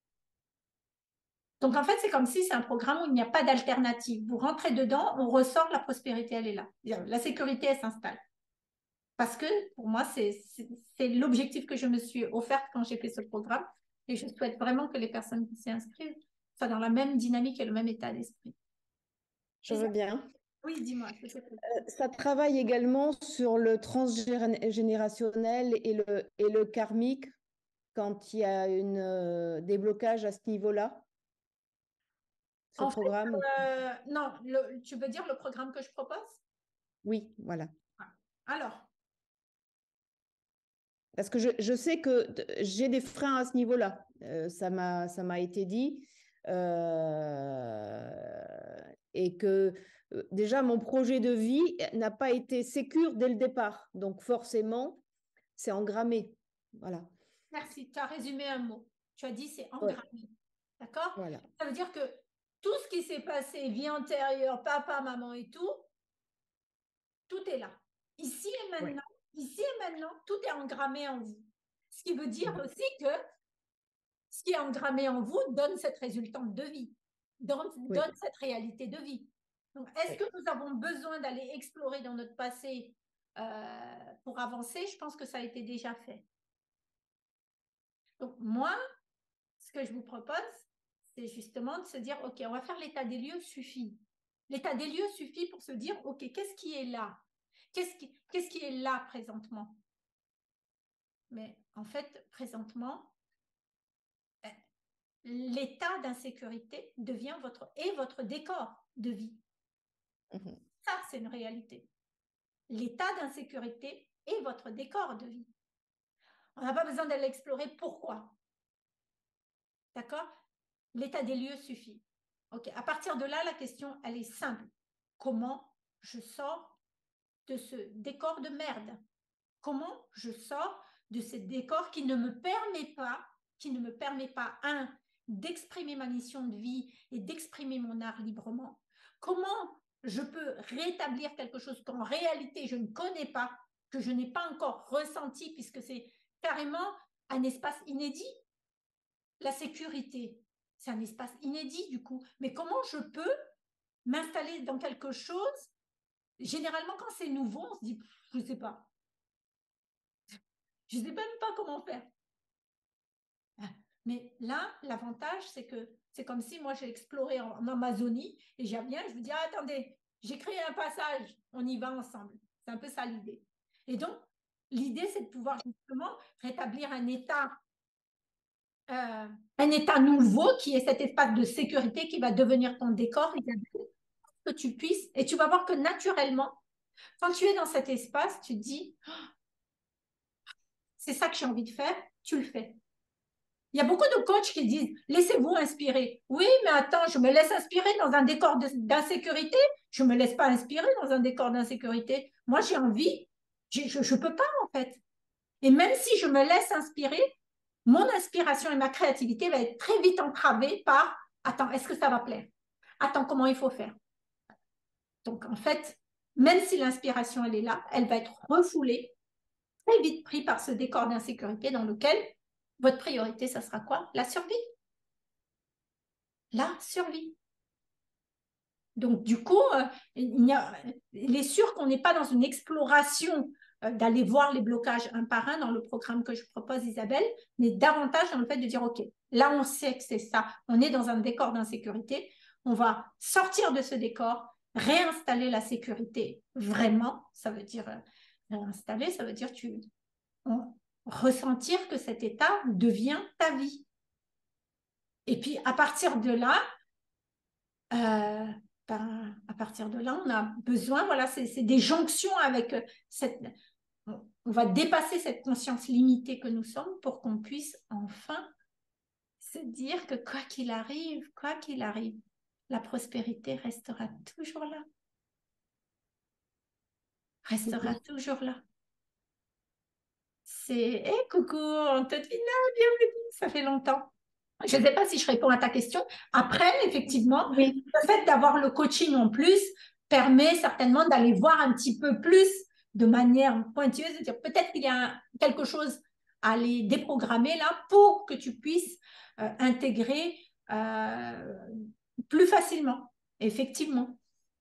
Donc, en fait, c'est comme si c'est un programme où il n'y a pas d'alternative. Vous rentrez dedans, on ressort, la prospérité, elle est là. La sécurité, elle s'installe. Parce que, pour moi, c'est l'objectif que je me suis offerte quand j'ai fait ce programme. Et je souhaite vraiment que les personnes qui s'y inscrivent soient dans la même dynamique et le même état d'esprit. Je veux bien. Oui, dis-moi. Euh, ça travaille également sur le transgénérationnel et le, et le karmique quand il y a une, euh, des blocages à ce niveau-là, ce en programme. Fait, euh, non, le, tu veux dire le programme que je propose? Oui, voilà. Alors? Parce que je, je sais que j'ai des freins à ce niveau-là. Euh, ça m'a ça m'a été dit. Euh, et que euh, déjà, mon projet de vie n'a pas été sécure dès le départ. Donc, forcément, c'est engrammé. Voilà. Merci, tu as résumé un mot. Tu as dit c'est engrammé. Ouais. D'accord? Voilà. Ça veut dire que tout ce qui s'est passé, vie antérieure, papa, maman et tout, tout est là. Ici et maintenant, ouais. Ici et maintenant, tout est engrammé en vous. Ce qui veut dire mmh. aussi que ce qui est engrammé en vous donne cette résultante de vie, donne, oui. donne cette réalité de vie. Donc, est-ce oui. que nous avons besoin d'aller explorer dans notre passé euh, pour avancer? Je pense que ça a été déjà fait. Donc, moi, ce que je vous propose, c'est justement de se dire, OK, on va faire l'état des lieux, suffit. L'état des lieux suffit pour se dire, OK, qu'est-ce qui est là? Qu'est-ce qui, qu'est-ce qui est là présentement? Mais en fait, présentement, l'état d'insécurité devient votre, et votre décor de vie. Mmh. Ça, c'est une réalité. L'état d'insécurité est votre décor de vie. On n'a pas besoin d'aller explorer pourquoi. D'accord? L'état des lieux suffit. Ok. À partir de là, la question, elle est simple. Comment je sors de ce décor de merde? Comment je sors de ce décor qui ne me permet pas, qui ne me permet pas, un, d'exprimer ma mission de vie et d'exprimer mon art librement? Comment je peux rétablir quelque chose qu'en réalité je ne connais pas, que je n'ai pas encore ressenti, puisque c'est carrément un espace inédit? La sécurité, c'est un espace inédit du coup. Mais comment je peux m'installer dans quelque chose? Généralement, quand c'est nouveau, on se dit, je ne sais pas. Je ne sais même pas comment faire. Mais là, l'avantage, c'est que c'est comme si moi, j'ai exploré en, en Amazonie et je viens, je vous dis, ah, attendez, j'ai créé un passage, on y va ensemble. C'est un peu ça l'idée. Et donc, l'idée, c'est de pouvoir justement rétablir un état Euh, un état nouveau qui est cet espace de sécurité qui va devenir ton décor, que tu puisses, et tu vas voir que naturellement, quand tu es dans cet espace, tu te dis, oh, c'est ça que j'ai envie de faire, tu le fais. Il y a beaucoup de coachs qui disent, laissez-vous inspirer. Oui, mais attends, je me laisse inspirer dans un décor d'insécurité, Je ne me laisse pas inspirer dans un décor d'insécurité. Moi, j'ai envie, je ne peux pas en fait. Et même si je me laisse inspirer, mon inspiration et ma créativité va être très vite entravée par « Attends, est-ce que ça va plaire? Attends, comment il faut faire ?» Donc, en fait, même si l'inspiration, elle est là, elle va être refoulée, très vite pris par ce décor d'insécurité dans lequel votre priorité, ça sera quoi? La survie. La survie. Donc, du coup, euh, il, y a, il est sûr qu'on n'est pas dans une exploration euh, d'aller voir les blocages un par un dans le programme que je propose, Isabelle, mais davantage dans le fait de dire, OK, là, on sait que c'est ça. On est dans un décor d'insécurité. On va sortir de ce décor, réinstaller la sécurité vraiment. Ça veut dire euh, réinstaller, ça veut dire tu, on, ressentir que cet état devient ta vie. Et puis, à partir de là, euh, ben, à partir de là, on a besoin, voilà, c'est des jonctions avec cette... On va dépasser cette conscience limitée que nous sommes pour qu'on puisse enfin se dire que quoi qu'il arrive, quoi qu'il arrive, la prospérité restera toujours là. Restera mmh. toujours là. C'est, hé, hey, coucou, Antonina, bienvenue, ça fait longtemps. Je ne sais pas si je réponds à ta question. Après, effectivement, oui. Le fait d'avoir le coaching en plus permet certainement d'aller voir un petit peu plus de manière pointilleuse, de dire peut-être qu'il y a quelque chose à aller déprogrammer là pour que tu puisses euh, intégrer euh, plus facilement, effectivement.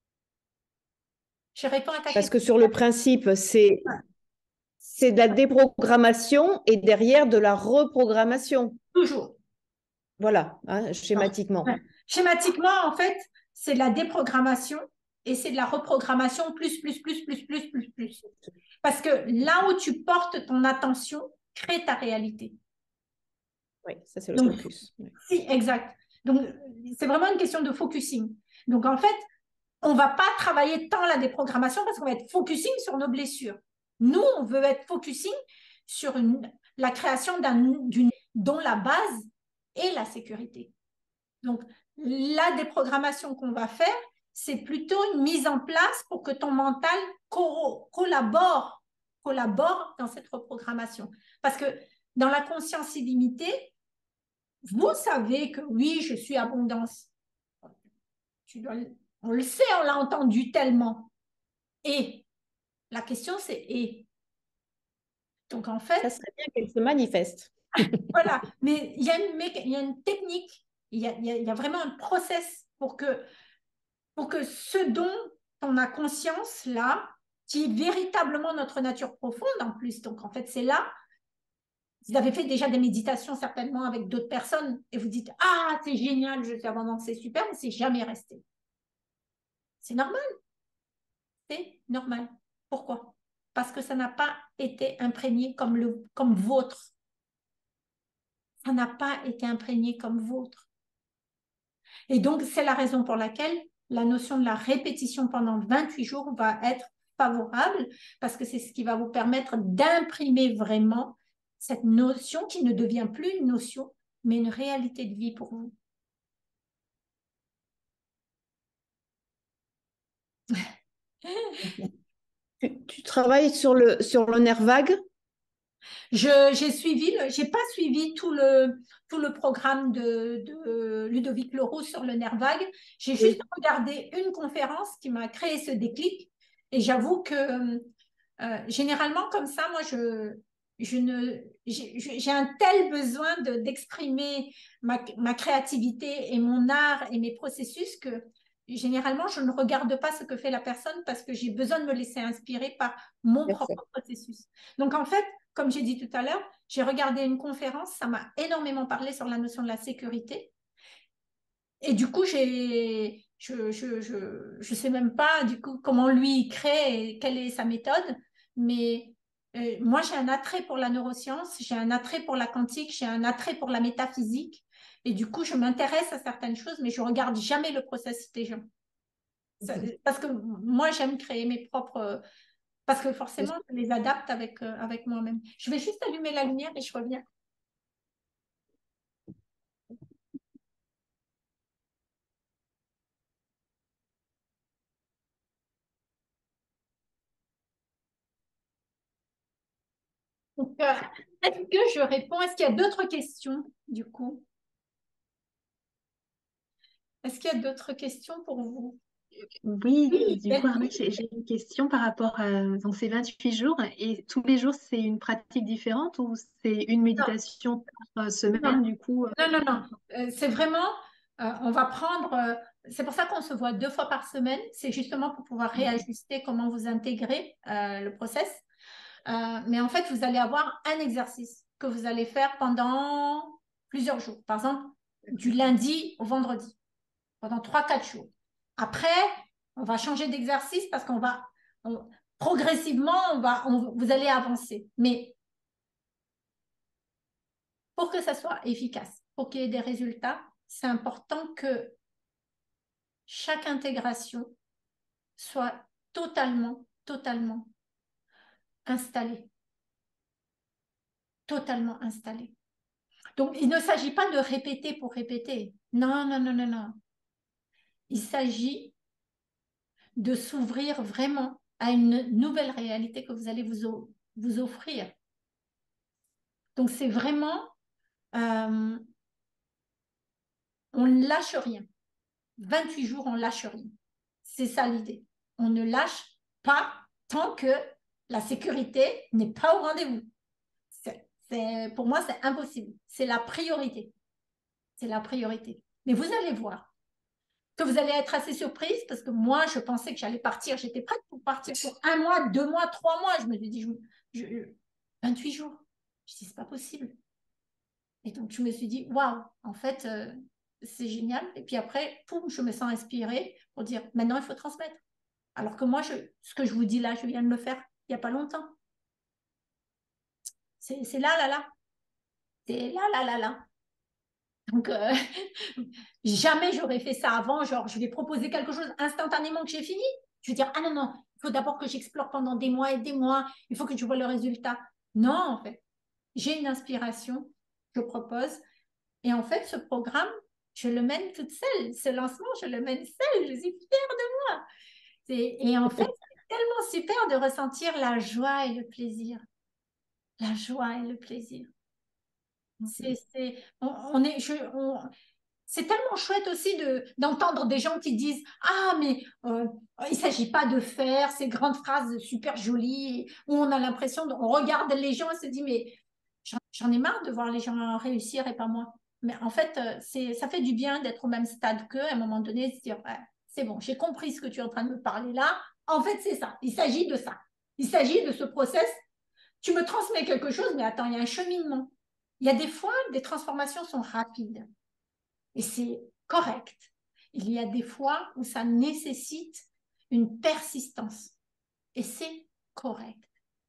Je réponds à ta Parce question. Parce que sur le principe, c'est c'est de la déprogrammation et derrière de la reprogrammation. Toujours. Voilà, hein, schématiquement. Ouais. Schématiquement, en fait, c'est de la déprogrammation et c'est de la reprogrammation plus, plus, plus, plus, plus, plus, plus. Parce que là où tu portes ton attention, crée ta réalité. Oui, ça c'est le Donc, focus. Oui. Si, exact. Donc, c'est vraiment une question de focusing. Donc, en fait, on ne va pas travailler tant la déprogrammation parce qu'on va être focusing sur nos blessures. Nous, on veut être focusing sur une, la création d'une dont la base est la sécurité. Donc, la déprogrammation qu'on va faire, c'est plutôt une mise en place pour que ton mental co collabore, collabore dans cette reprogrammation. Parce que dans la conscience illimitée, vous savez que oui, je suis abondance. Tu dois, on le sait, on l'a entendu tellement. Et la question, c'est et. Donc, en fait... Ça serait bien qu'elle se manifeste. Voilà, mais il y, y a une technique, il y a, y a vraiment un process pour que, pour que ce dont on a conscience là, qui est véritablement notre nature profonde en plus, donc en fait c'est là, vous avez fait déjà des méditations certainement avec d'autres personnes et vous dites « Ah, c'est génial, je suis abondante, c'est super », mais c'est jamais resté. C'est normal. C'est normal. Pourquoi? Parce que ça n'a pas été imprégné comme, le, comme vôtre. Ça n'a pas été imprégné comme vôtre. Et donc, c'est la raison pour laquelle la notion de la répétition pendant vingt-huit jours va être favorable, parce que c'est ce qui va vous permettre d'imprimer vraiment cette notion qui ne devient plus une notion, mais une réalité de vie pour vous. tu, tu travailles sur le, sur le nerf vague? J'ai suivi, j'ai pas suivi tout le, tout le programme de, de Ludovic Leroux sur le nerf vague. J'ai juste oui. regardé une conférence qui m'a créé ce déclic. Et j'avoue que euh, généralement, comme ça, moi, je, je ne, j'ai un tel besoin d'exprimer de, ma, ma créativité et mon art et mes processus que généralement, je ne regarde pas ce que fait la personne parce que j'ai besoin de me laisser inspirer par mon Merci. propre processus. Donc, en fait, comme j'ai dit tout à l'heure, j'ai regardé une conférence, ça m'a énormément parlé sur la notion de la sécurité. Et du coup, j'ai, je je, je, je sais même pas du coup comment lui il crée et quelle est sa méthode, mais euh, moi j'ai un attrait pour la neuroscience, j'ai un attrait pour la quantique, j'ai un attrait pour la métaphysique, et du coup je m'intéresse à certaines choses, mais je regarde jamais le processus des gens. Ça, parce que moi j'aime créer mes propres... Parce que forcément, je les adapte avec, euh, avec moi-même. Je vais juste allumer la lumière et je reviens. Donc, euh, est-ce que je réponds? Est-ce qu'il y a d'autres questions, du coup? Est-ce qu'il y a d'autres questions pour vous? Oui, du coup, Delphine. Armelle, j'ai j'ai une question par rapport à donc ces vingt-huit jours. Et tous les jours, c'est une pratique différente ou c'est une Non, méditation par euh, non, semaine, du coup? euh, non, non, non. Euh, c'est vraiment, euh, on va prendre, euh, c'est pour ça qu'on se voit deux fois par semaine. C'est justement pour pouvoir réajuster comment vous intégrez euh, le process. Euh, mais en fait, vous allez avoir un exercice que vous allez faire pendant plusieurs jours. Par exemple, du lundi au vendredi, pendant trois, quatre jours. Après, on va changer d'exercice parce qu'on va, on- progressivement, on va, on- vous allez avancer. Mais pour que ça soit efficace, pour qu'il y ait des résultats, c'est important que chaque intégration soit totalement, totalement installée. Totalement installée. Donc, il ne s'agit pas de répéter pour répéter. Non, non, non, non, non. Il s'agit de s'ouvrir vraiment à une nouvelle réalité que vous allez vous, vous offrir. Donc, c'est vraiment, euh, on ne lâche rien. vingt-huit jours, on ne lâche rien. C'est ça l'idée. On ne lâche pas tant que la sécurité n'est pas au rendez-vous. C'est, pour moi, c'est impossible. C'est la priorité. C'est la priorité. Mais vous allez voir que vous allez être assez surprise parce que moi, je pensais que j'allais partir. J'étais prête pour partir pour un mois, deux mois, trois mois. Je me suis dit, je, je, vingt-huit jours. Je dis, c'est pas possible. Et donc, je me suis dit, waouh, en fait, euh, c'est génial. Et puis après, poum, je me sens inspirée pour dire, maintenant, il faut transmettre. Alors que moi, je, ce que je vous dis là, je viens de le faire il n'y a pas longtemps. C'est, c'est là, là, là. C'est là, là, là, là. Donc, euh, jamais j'aurais fait ça avant. Genre, je vais proposer quelque chose instantanément que j'ai fini. Je vais dire, ah non, non, il faut d'abord que j'explore pendant des mois et des mois. Il faut que tu vois le résultat. Non, en fait, j'ai une inspiration, je propose. Et en fait, ce programme, je le mène toute seule. Ce lancement, je le mène seule. Je suis fière de moi. Et en fait, c'est tellement super de ressentir la joie et le plaisir. La joie et le plaisir. C'est, c'est, on, on est, je, on, c'est tellement chouette aussi de, d'entendre des gens qui disent ah, mais euh, il ne s'agit pas de faire ces grandes phrases super jolies où on a l'impression, de, on regarde les gens et se dit mais j'en, j'en ai marre de voir les gens réussir et pas moi. Mais en fait, euh, c'est, ça fait du bien d'être au même stade qu'eux à un moment donné, de se dire ouais, c'est bon, j'ai compris ce que tu es en train de me parler là. En fait, c'est ça. Il s'agit de ça. Il s'agit de ce process. Tu me transmets quelque chose, mais attends, il y a un cheminement. Il y a des fois, des transformations sont rapides. Et c'est correct. Il y a des fois où ça nécessite une persistance. Et c'est correct.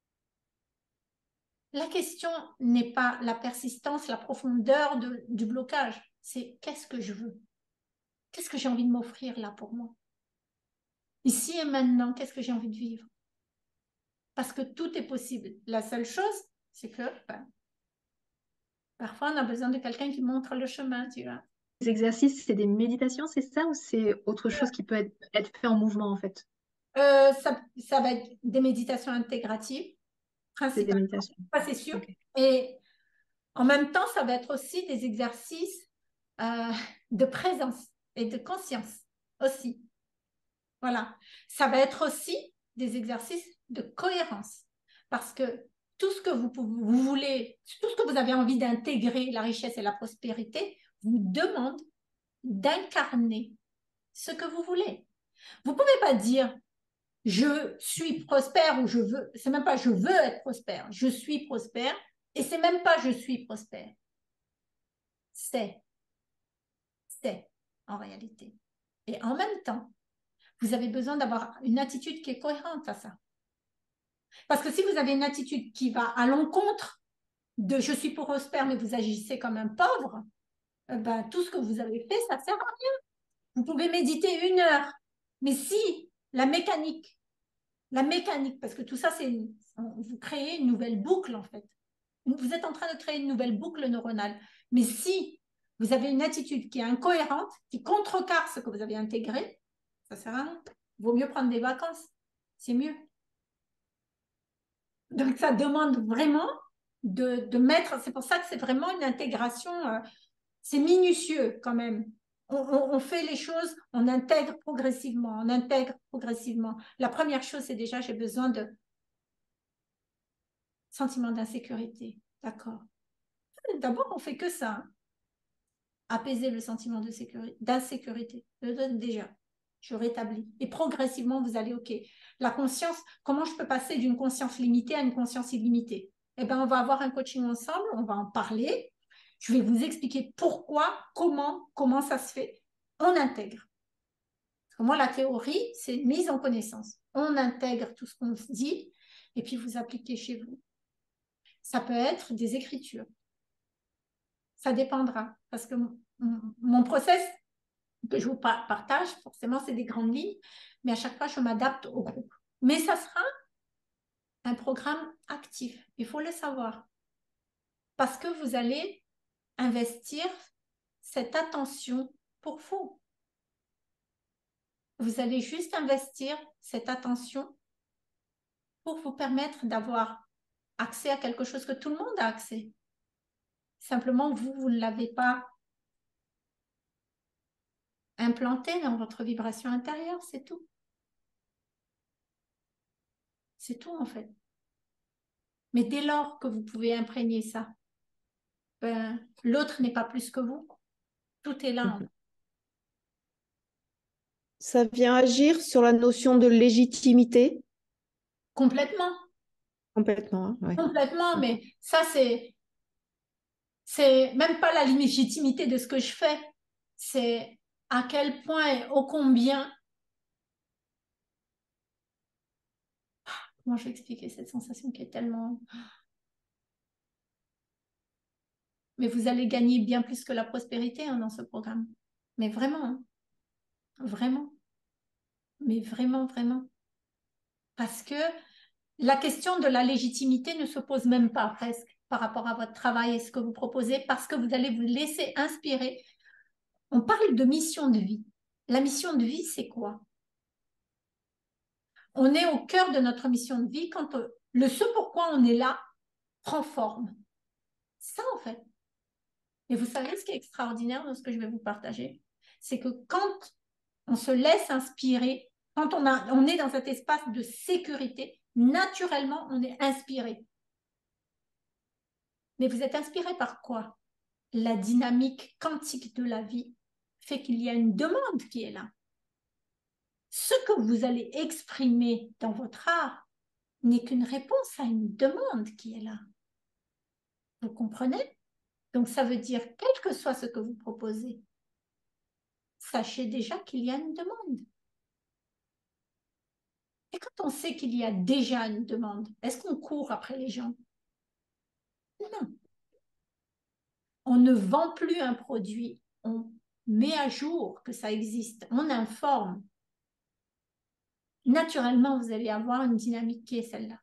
La question n'est pas la persistance, la profondeur de, du blocage. C'est qu'est-ce que je veux? Qu'est-ce que j'ai envie de m'offrir là pour moi? Ici et maintenant, qu'est-ce que j'ai envie de vivre? Parce que tout est possible. La seule chose, c'est que ben, parfois on a besoin de quelqu'un qui montre le chemin, tu vois. Les exercices, c'est des méditations, c'est ça, ou c'est autre chose qui peut être, être fait en mouvement, en fait? Euh, ça, ça va être des méditations intégratives, C'est des principalement, méditations. ça c'est sûr. Ok. Et en même temps, ça va être aussi des exercices euh, de présence et de conscience aussi. Voilà. Ça va être aussi des exercices de cohérence. Parce que tout ce que vous, vous voulez, tout ce que vous avez envie d'intégrer, la richesse et la prospérité, vous demande d'incarner ce que vous voulez. Vous ne pouvez pas dire je suis prospère ou je veux, c'est même pas je veux être prospère, je suis prospère et c'est même pas je suis prospère. C'est, c'est en réalité. Et en même temps, vous avez besoin d'avoir une attitude qui est cohérente à ça. Parce que si vous avez une attitude qui va à l'encontre de je suis prospère mais vous agissez comme un pauvre, ben, tout ce que vous avez fait, ça sert à rien. Vous pouvez méditer une heure, mais si la mécanique, la mécanique, parce que tout ça, c'est vous créez une nouvelle boucle en fait. Vous êtes en train de créer une nouvelle boucle neuronale. Mais si vous avez une attitude qui est incohérente, qui contrecarre ce que vous avez intégré, ça sert à rien. Il vaut mieux prendre des vacances. C'est mieux. Donc, ça demande vraiment de, de mettre, c'est pour ça que c'est vraiment une intégration, euh, c'est minutieux quand même. On, on, on fait les choses, on intègre progressivement, on intègre progressivement. La première chose, c'est déjà, j'ai besoin de sentiment d'insécurité. D'accord. D'abord, on fait que ça. Hein. Apaiser le sentiment de sécurité, d'insécurité. Déjà, je rétablis. Et progressivement, vous allez, OK. La conscience, comment je peux passer d'une conscience limitée à une conscience illimitée? Eh bien, on va avoir un coaching ensemble, on va en parler. Je vais vous expliquer pourquoi, comment, comment ça se fait. On intègre. Parce que moi, la théorie, c'est une mise en connaissance. On intègre tout ce qu'on se dit et puis vous appliquez chez vous. Ça peut être des écritures. Ça dépendra. Parce que mon, mon process que je vous partage, forcément, c'est des grandes lignes, mais à chaque fois, je m'adapte au groupe. Mais ça sera un programme actif. Il faut le savoir. Parce que vous allez investir cette attention pour vous. Vous allez juste investir cette attention pour vous permettre d'avoir accès à quelque chose que tout le monde a accès. Simplement, vous, vous ne l'avez pas implanté dans votre vibration intérieure, c'est tout. C'est tout, en fait. Mais dès lors que vous pouvez imprégner ça, ben, l'autre n'est pas plus que vous. Tout est là. Mmh. Ça vient agir sur la notion de légitimité? Complètement. Complètement, hein, ouais. Complètement, mais ça, c'est c'est même pas la légitimité de ce que je fais. C'est à quel point et ô combien. Comment je vais expliquer cette sensation qui est tellement... Mais vous allez gagner bien plus que la prospérité hein, dans ce programme. Mais vraiment, hein. Vraiment. Mais vraiment, vraiment. Parce que la question de la légitimité ne se pose même pas presque par rapport à votre travail et ce que vous proposez, parce que vous allez vous laisser inspirer. On parle de mission de vie. La mission de vie, c'est quoi? On est au cœur de notre mission de vie quand le ce pourquoi on est là prend forme. C'est ça, en fait. Et vous savez ce qui est extraordinaire dans ce que je vais vous partager? C'est que quand on se laisse inspirer, quand on, a, on est dans cet espace de sécurité, naturellement, on est inspiré. Mais vous êtes inspiré par quoi? La dynamique quantique de la vie fait qu'il y a une demande qui est là. Ce que vous allez exprimer dans votre art n'est qu'une réponse à une demande qui est là. Vous comprenez? Donc, ça veut dire, quel que soit ce que vous proposez, sachez déjà qu'il y a une demande. Et quand on sait qu'il y a déjà une demande, est-ce qu'on court après les gens? Non. On ne vend plus un produit, on met à jour que ça existe, on informe. Naturellement, vous allez avoir une dynamique qui est celle-là.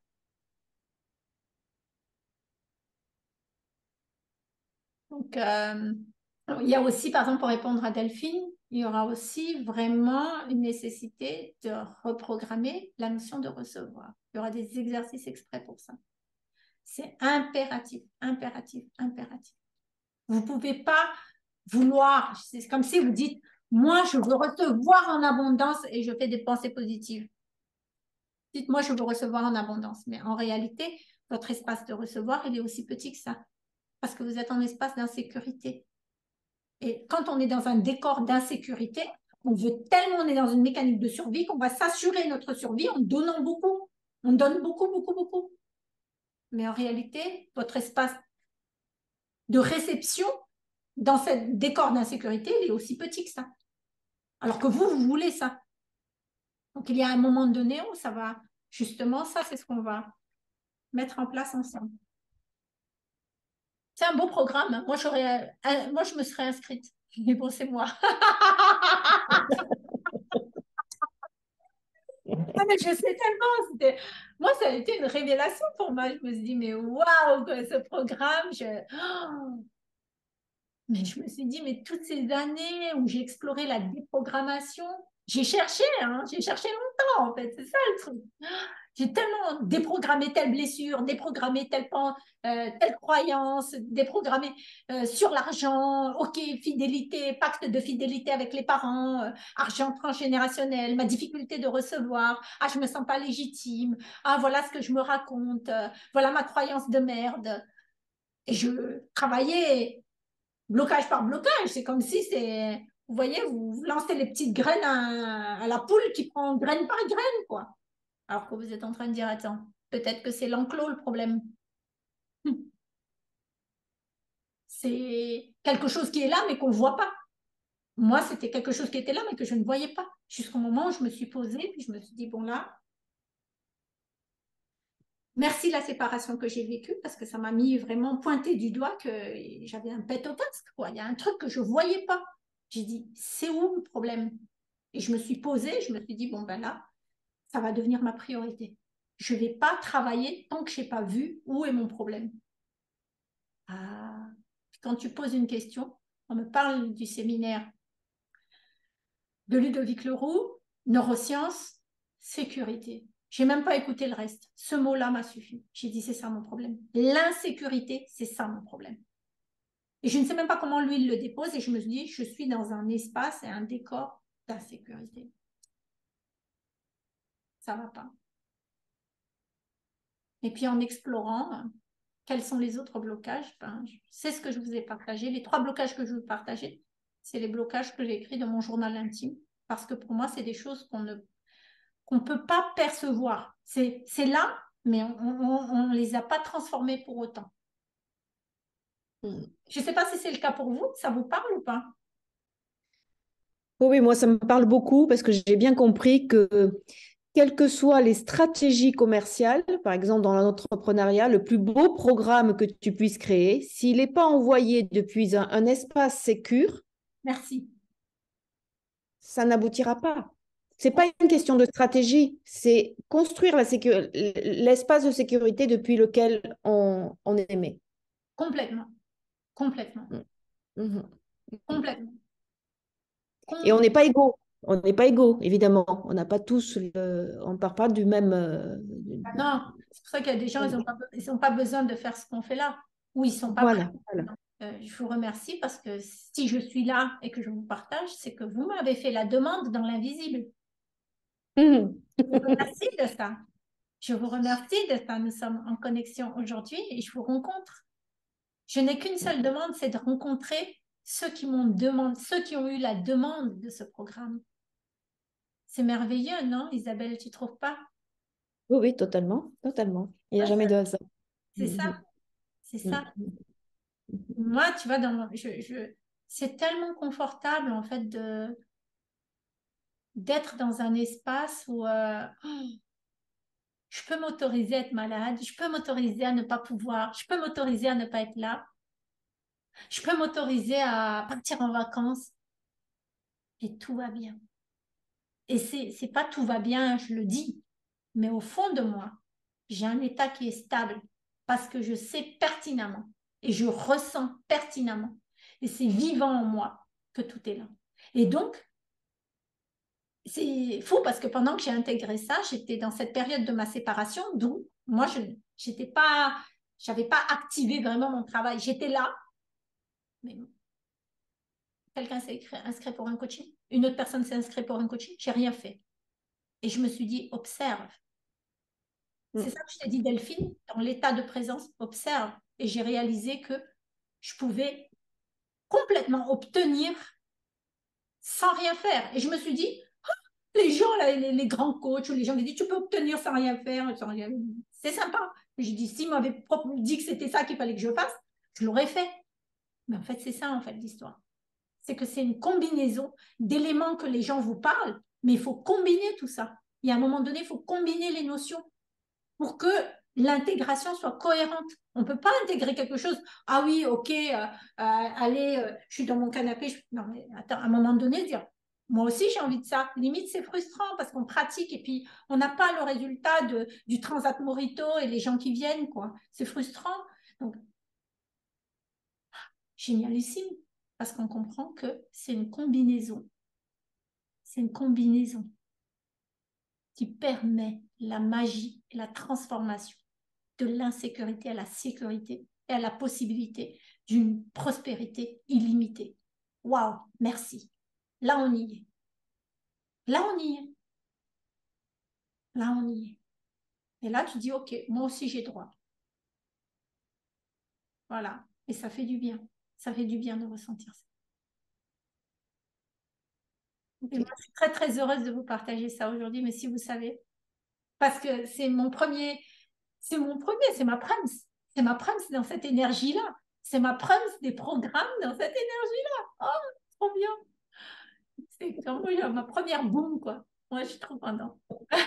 Donc, euh, il y a aussi, par exemple, pour répondre à Delphine, il y aura aussi vraiment une nécessité de reprogrammer la notion de recevoir. Il y aura des exercices exprès pour ça. C'est impératif, impératif, impératif. Vous ne pouvez pas vouloir, c'est comme si vous dites, moi, je veux recevoir en abondance et je fais des pensées positives. Dites, moi, je veux recevoir en abondance. Mais en réalité, votre espace de recevoir, il est aussi petit que ça. Parce que vous êtes en espace d'insécurité. Et quand on est dans un décor d'insécurité, on veut tellement, on est dans une mécanique de survie qu'on va s'assurer notre survie en donnant beaucoup. On donne beaucoup, beaucoup, beaucoup. Mais en réalité, votre espace de réception dans ce décor d'insécurité, il est aussi petit que ça. Alors que vous, vous voulez ça. Donc, il y a un moment donné où ça va, justement, ça, c'est ce qu'on va mettre en place ensemble. C'est un beau programme. Hein. Moi, j'aurais, euh, moi, je me serais inscrite. Mais bon, c'est moi. Ah, mais je sais tellement. Moi, ça a été une révélation pour moi. Je me suis dit, mais waouh, ce programme. Je... Oh. Mais je me suis dit, mais toutes ces années où j'ai exploré la déprogrammation, j'ai cherché, hein, j'ai cherché longtemps, en fait. C'est ça le truc. J'ai tellement déprogrammé telle blessure, déprogrammé telle, pan, euh, telle croyance, déprogrammé euh, sur l'argent, ok, fidélité, pacte de fidélité avec les parents, euh, argent transgénérationnel, ma difficulté de recevoir, ah, je me sens pas légitime, ah, voilà ce que je me raconte, euh, voilà ma croyance de merde. Et je travaillais blocage par blocage, c'est comme si c'est, vous voyez, vous, vous lancez les petites graines à, à la poule qui prend graine par graine, quoi. Alors que vous êtes en train de dire, attends, peut-être que c'est l'enclos le problème. C'est quelque chose qui est là, mais qu'on ne voit pas. Moi, c'était quelque chose qui était là, mais que je ne voyais pas. Jusqu'au moment où je me suis posée, puis je me suis dit, bon là, merci la séparation que j'ai vécue, parce que ça m'a mis vraiment pointé du doigt que j'avais un pet au casque, quoi. Il y a un truc que je ne voyais pas. J'ai dit, c'est où le problème? Et je me suis posée, je me suis dit, bon ben là, ça va devenir ma priorité. Je ne vais pas travailler tant que je n'ai pas vu où est mon problème. Ah. Quand tu poses une question, on me parle du séminaire de Ludovic Leroux, neurosciences, sécurité. Je n'ai même pas écouté le reste. Ce mot-là m'a suffi. J'ai dit, c'est ça mon problème. L'insécurité, c'est ça mon problème. Et je ne sais même pas comment lui, il le dépose. Et je me suis dit, je suis dans un espace et un décor d'insécurité. Ça ne va pas. Et puis en explorant, quels sont les autres blocages, ben, c'est ce que je vous ai partagé. Les trois blocages que je vous ai partagés, c'est les blocages que j'ai écrits dans mon journal intime. Parce que pour moi, c'est des choses qu'on ne qu'on peut pas percevoir. C'est là, mais on ne les a pas transformés pour autant. Mm. Je ne sais pas si c'est le cas pour vous. Ça vous parle ou pas? Oui, moi, ça me parle beaucoup parce que j'ai bien compris que quelles que soient les stratégies commerciales, par exemple dans l'entrepreneuriat, le plus beau programme que tu puisses créer, s'il n'est pas envoyé depuis un, un espace sécure, merci, ça n'aboutira pas. Ce n'est pas une question de stratégie, c'est construire l'espace de sécurité depuis lequel on, on émet. Complètement, complètement, mmh. complètement. Et on n'est pas égaux. On n'est pas égaux, évidemment. On n'a pas tous, le... on ne part pas du même. Euh... Non, c'est pour ça qu'il y a des gens, ils n'ont pas, ils pas besoin de faire ce qu'on fait là, ou ils ne sont pas voilà, prêts. voilà. Euh, je vous remercie parce que si je suis là et que je vous partage, c'est que vous m'avez fait la demande dans l'invisible. Mmh. Je vous remercie de ça. Je vous remercie de ça. Nous sommes en connexion aujourd'hui et je vous rencontre. Je n'ai qu'une seule demande, c'est de rencontrer ceux qui m'ont demandé, ceux qui ont eu la demande de ce programme. C'est merveilleux, non, Isabelle, tu ne trouves pas? Oui, oui, totalement, totalement. Il n'y a ouais, jamais de hasard. C'est ça, c'est ça. Moi, tu vois, dans, je, je, c'est tellement confortable, en fait, de d'être dans un espace où euh, oh, je peux m'autoriser à être malade, je peux m'autoriser à ne pas pouvoir, je peux m'autoriser à ne pas être là, je peux m'autoriser à partir en vacances et tout va bien. Et c'est, c'est pas tout va bien, je le dis, mais au fond de moi, j'ai un état qui est stable parce que je sais pertinemment et je ressens pertinemment et c'est vivant en moi que tout est là. Et donc, c'est fou parce que pendant que j'ai intégré ça, j'étais dans cette période de ma séparation, d'où moi, je n'avais pas, j'avais pas activé vraiment mon travail. J'étais là, mais quelqu'un s'est inscrit pour un coaching, une autre personne s'est inscrite pour un coaching, j'ai rien fait. Et je me suis dit, observe. Mm. C'est ça que je t'ai dit, Delphine, dans l'état de présence, observe. Et j'ai réalisé que je pouvais complètement obtenir sans rien faire. Et je me suis dit, les gens, là, les, les grands coachs ou les gens qui disent tu peux obtenir sans rien faire, sans rien... c'est sympa. J'ai dit si m'avait dit que c'était ça qu'il fallait que je fasse, je l'aurais fait. Mais en fait, c'est ça en fait l'histoire. C'est que c'est une combinaison d'éléments que les gens vous parlent, mais il faut combiner tout ça. Il y a un moment donné, il faut combiner les notions pour que l'intégration soit cohérente. On ne peut pas intégrer quelque chose. Ah oui, ok, euh, euh, allez, euh, je suis dans mon canapé. Je... Non, mais attends, à un moment donné, dire moi aussi, j'ai envie de ça. Limite, c'est frustrant parce qu'on pratique et puis on n'a pas le résultat de, du Transat Morito et les gens qui viennent, quoi. C'est frustrant. Donc, génialissime parce qu'on comprend que c'est une combinaison. C'est une combinaison qui permet la magie et la transformation de l'insécurité à la sécurité et à la possibilité d'une prospérité illimitée. Waouh, merci. Là, on y est. Là, on y est. Là, on y est. Et là, tu dis, OK, moi aussi, j'ai droit. Voilà. Et ça fait du bien. Ça fait du bien de ressentir ça. Okay. Et moi, je suis très, très heureuse de vous partager ça aujourd'hui, mais si vous savez, parce que c'est mon premier, c'est mon premier, c'est ma prems. C'est ma prems dans cette énergie-là. C'est ma prems des programmes dans cette énergie-là. Oh, trop bien. C'est comme ma première boum, quoi. Moi, je suis trop contente.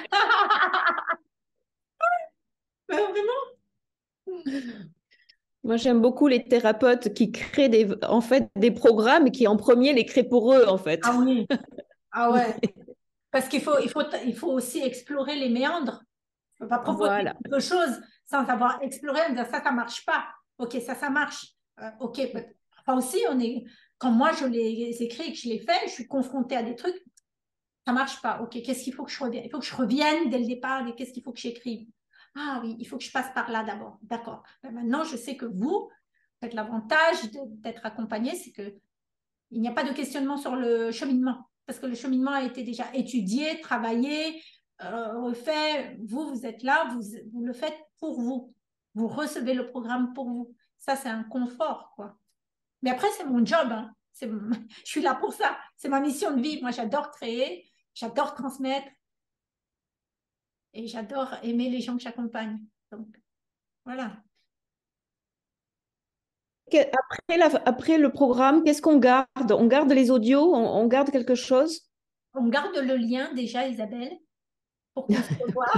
Vraiment. Moi, j'aime beaucoup les thérapeutes qui créent des, en fait, des programmes et qui, en premier, les créent pour eux, en fait. Ah oui. Ah ouais. Parce qu'il faut, il faut, il faut aussi explorer les méandres. On ne peut pas proposer Voilà. quelque chose sans avoir exploré, on dit ça, ça ne marche pas. Ok, ça, ça marche. Euh, ok, enfin aussi, on est, quand moi je les écris et que je les fais, je suis confrontée à des trucs, ça ne marche pas. Ok, qu'est-ce qu'il faut que je revienne? Il faut que je revienne dès le départ et qu'est-ce qu'il faut que j'écrive? Ah oui, il faut que je passe par là d'abord. D'accord. Ben maintenant, je sais que vous, peut-être l'avantage d'être accompagné, c'est que il n'y a pas de questionnement sur le cheminement, parce que le cheminement a été déjà étudié, travaillé, euh, refait. Vous, vous êtes là, vous, vous le faites pour vous. Vous recevez le programme pour vous. Ça, c'est un confort, quoi. Mais après, c'est mon job. Hein. Mon... Je suis là pour ça. C'est ma mission de vie. Moi, j'adore créer, j'adore transmettre et j'adore aimer les gens que j'accompagne. Donc, voilà. Après, la, après le programme, qu'est-ce qu'on garde? On garde les audios? On, on garde quelque chose? On garde le lien déjà, Isabelle, pour qu'on se revoie.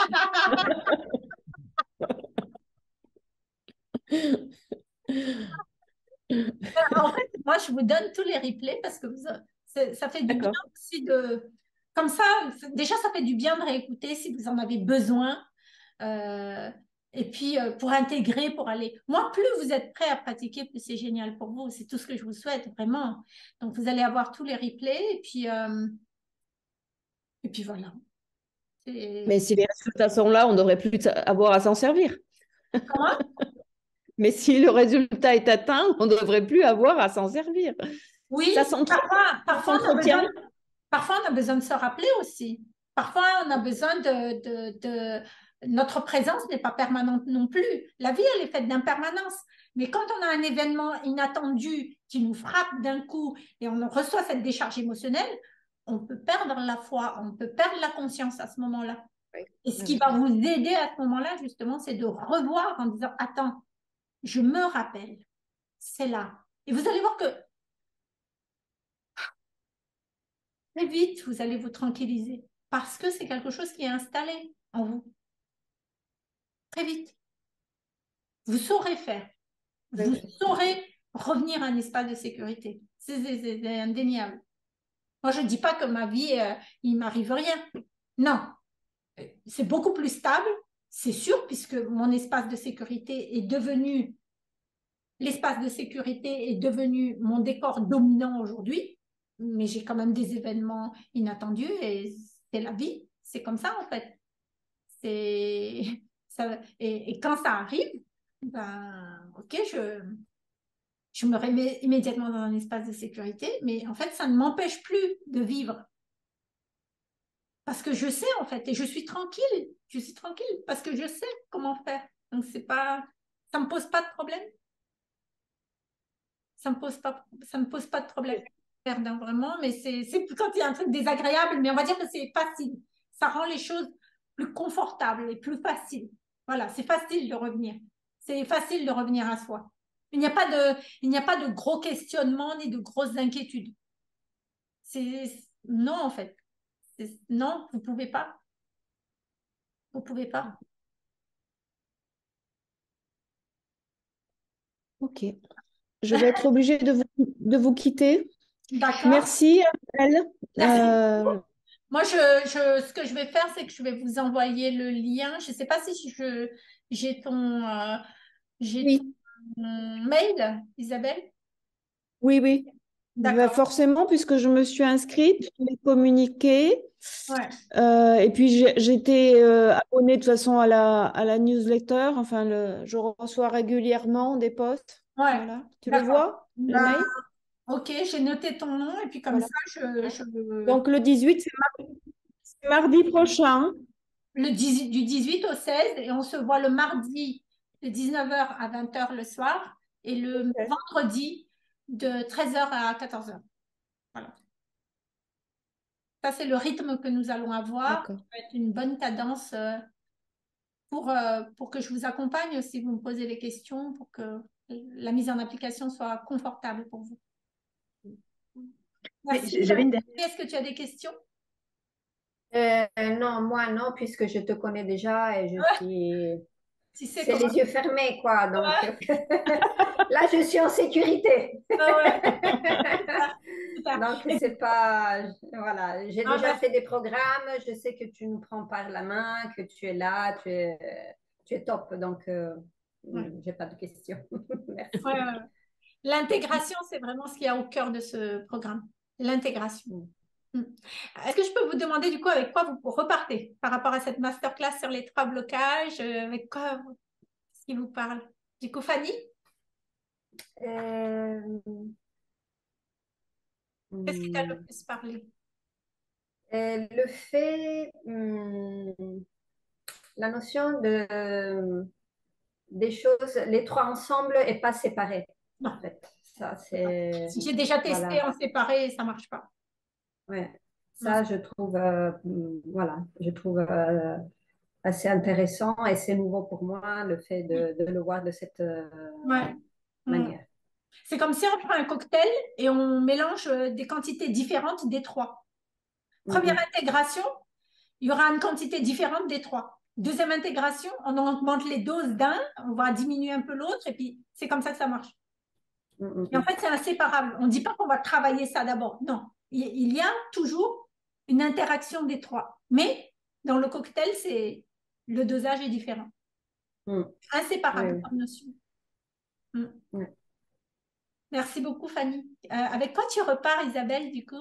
En fait, moi, je vous donne tous les replays parce que vous, ça fait du bien aussi de... Comme ça, déjà, ça fait du bien de réécouter si vous en avez besoin. Euh, et puis, euh, pour intégrer, pour aller... Moi, plus vous êtes prêt à pratiquer, plus c'est génial pour vous. C'est tout ce que je vous souhaite, vraiment. Donc, vous allez avoir tous les replays et puis, euh... et puis voilà. Mais si les résultats sont là, on ne devrait plus avoir à s'en servir. Comment? Mais si le résultat est atteint, on ne devrait plus avoir à s'en servir. Oui, ça parfois, parfois, on a s'entretient. besoin, parfois on a besoin de se rappeler aussi. Parfois, on a besoin de... de, de... Notre présence n'est pas permanente non plus. La vie, elle est faite d'impermanence. Mais quand on a un événement inattendu qui nous frappe d'un coup et on reçoit cette décharge émotionnelle, on peut perdre la foi, on peut perdre la conscience à ce moment-là. Oui. Et ce qui va vous aider à ce moment-là, justement, c'est de revoir en disant, attends, je me rappelle, c'est là. Et vous allez voir que très vite, vous allez vous tranquilliser parce que c'est quelque chose qui est installé en vous. Très vite. Vous saurez faire. Vous oui. saurez revenir à un espace de sécurité. C'est indéniable. Moi, je ne dis pas que ma vie, euh, il ne m'arrive rien. Non. C'est beaucoup plus stable, c'est sûr, puisque mon espace de sécurité est devenu, l'espace de sécurité est devenu mon décor dominant aujourd'hui. Mais j'ai quand même des événements inattendus et c'est la vie. C'est comme ça, en fait. C'est... Ça... Et, et quand ça arrive, ben, ok, je, je me remets immédiatement dans un espace de sécurité, mais en fait, ça ne m'empêche plus de vivre. Parce que je sais, en fait, et je suis tranquille. Je suis tranquille parce que je sais comment faire. Donc, c'est pas... ça ne me pose pas de problème. Ça ne me pose pas, ça me pose pas de problème. Perdant vraiment, mais c'est quand il y a un truc désagréable, mais on va dire que c'est facile. Ça rend les choses plus confortables et plus faciles. Voilà, c'est facile de revenir. C'est facile de revenir à soi. Il n'y a pas de, il n'y a pas de gros questionnements ni de grosses inquiétudes. C'est non en fait. Non, vous pouvez pas. Vous pouvez pas. Ok. Je vais être obligée de vous, de vous quitter. D'accord. Merci, Elle. Merci. Euh... Moi, je, je, ce que je vais faire, c'est que je vais vous envoyer le lien. Je ne sais pas si je j'ai ton, euh, j'ai oui. ton mail, Isabelle. Oui, oui. Bah, D'accord. forcément, puisque je me suis inscrite, je l'ai communiqué. Ouais. Euh, et puis, j'ai- j'étais euh, abonnée de toute façon à la, à la newsletter. Enfin, le, je reçois régulièrement des posts. Ouais. Voilà. Tu le D'accord. vois, le Bah, mail? ok, j'ai noté ton nom et puis comme Voilà. ça, je, je- Donc, le dix-huit, c'est mar- c'est mardi prochain. le dix du dix-huit au seize et on se voit le mardi de dix-neuf heures à vingt heures le soir et le Ok. vendredi de treize heures à quatorze heures. Voilà. Ça, c'est le rythme que nous allons avoir. D'accord. Ça va être une bonne cadence euh, pour, euh, pour que je vous accompagne si vous me posez les questions, pour que la mise en application soit confortable pour vous. Mais Merci. j- j'avais une dernière. Est-ce que tu as des questions? Euh, non, moi non, puisque je te connais déjà et je suis... Tu sais C'est comment? les yeux fermés, quoi. Donc là, je suis en sécurité. Ah ouais. Super, super. Donc, Et- c'est pas... Voilà, j'ai ah, déjà merci. fait des programmes. Je sais que tu nous prends par la main, que tu es là, tu es, tu es top. Donc, euh, Ouais. j'ai pas de questions. Ouais, ouais, Merci. ouais. L'intégration, c'est vraiment ce qu'il y a au cœur de ce programme. L'intégration. Mm. Mm. Est-ce que je peux vous demander du coup avec quoi vous repartez par rapport à cette masterclass sur les trois blocages, euh, avec quoi vous- ce qui vous parle? Du coup, Fanny, Euh, qu'est-ce qui t'a le mm, plus parlé? euh, le fait, mm, la notion de des choses, les trois ensemble et pas séparés, en Non. fait. Ça, c'est... Si j'ai déjà testé Voilà. en séparé, ça marche pas. Ouais. Mm. Ça, je trouve, euh, voilà, je trouve euh, assez intéressant et c'est nouveau pour moi, le fait de, de le voir de cette euh, Ouais. Mm. manière. C'est comme si on prend un cocktail et on mélange euh, des quantités différentes des trois. Première Mhm. intégration, il y aura une quantité différente des trois. Deuxième intégration, on augmente les doses d'un, on va diminuer un peu l'autre, et puis c'est comme ça que ça marche. Mhm. Et en fait, c'est inséparable. On ne dit pas qu'on va travailler ça d'abord. Non, il y a toujours une interaction des trois. Mais dans le cocktail, c'est le dosage est différent. Mhm. Inséparable Oui, comme notion. Mm. oui. Merci beaucoup, Fanny. Euh, avec quoi tu repars, Isabelle, du coup?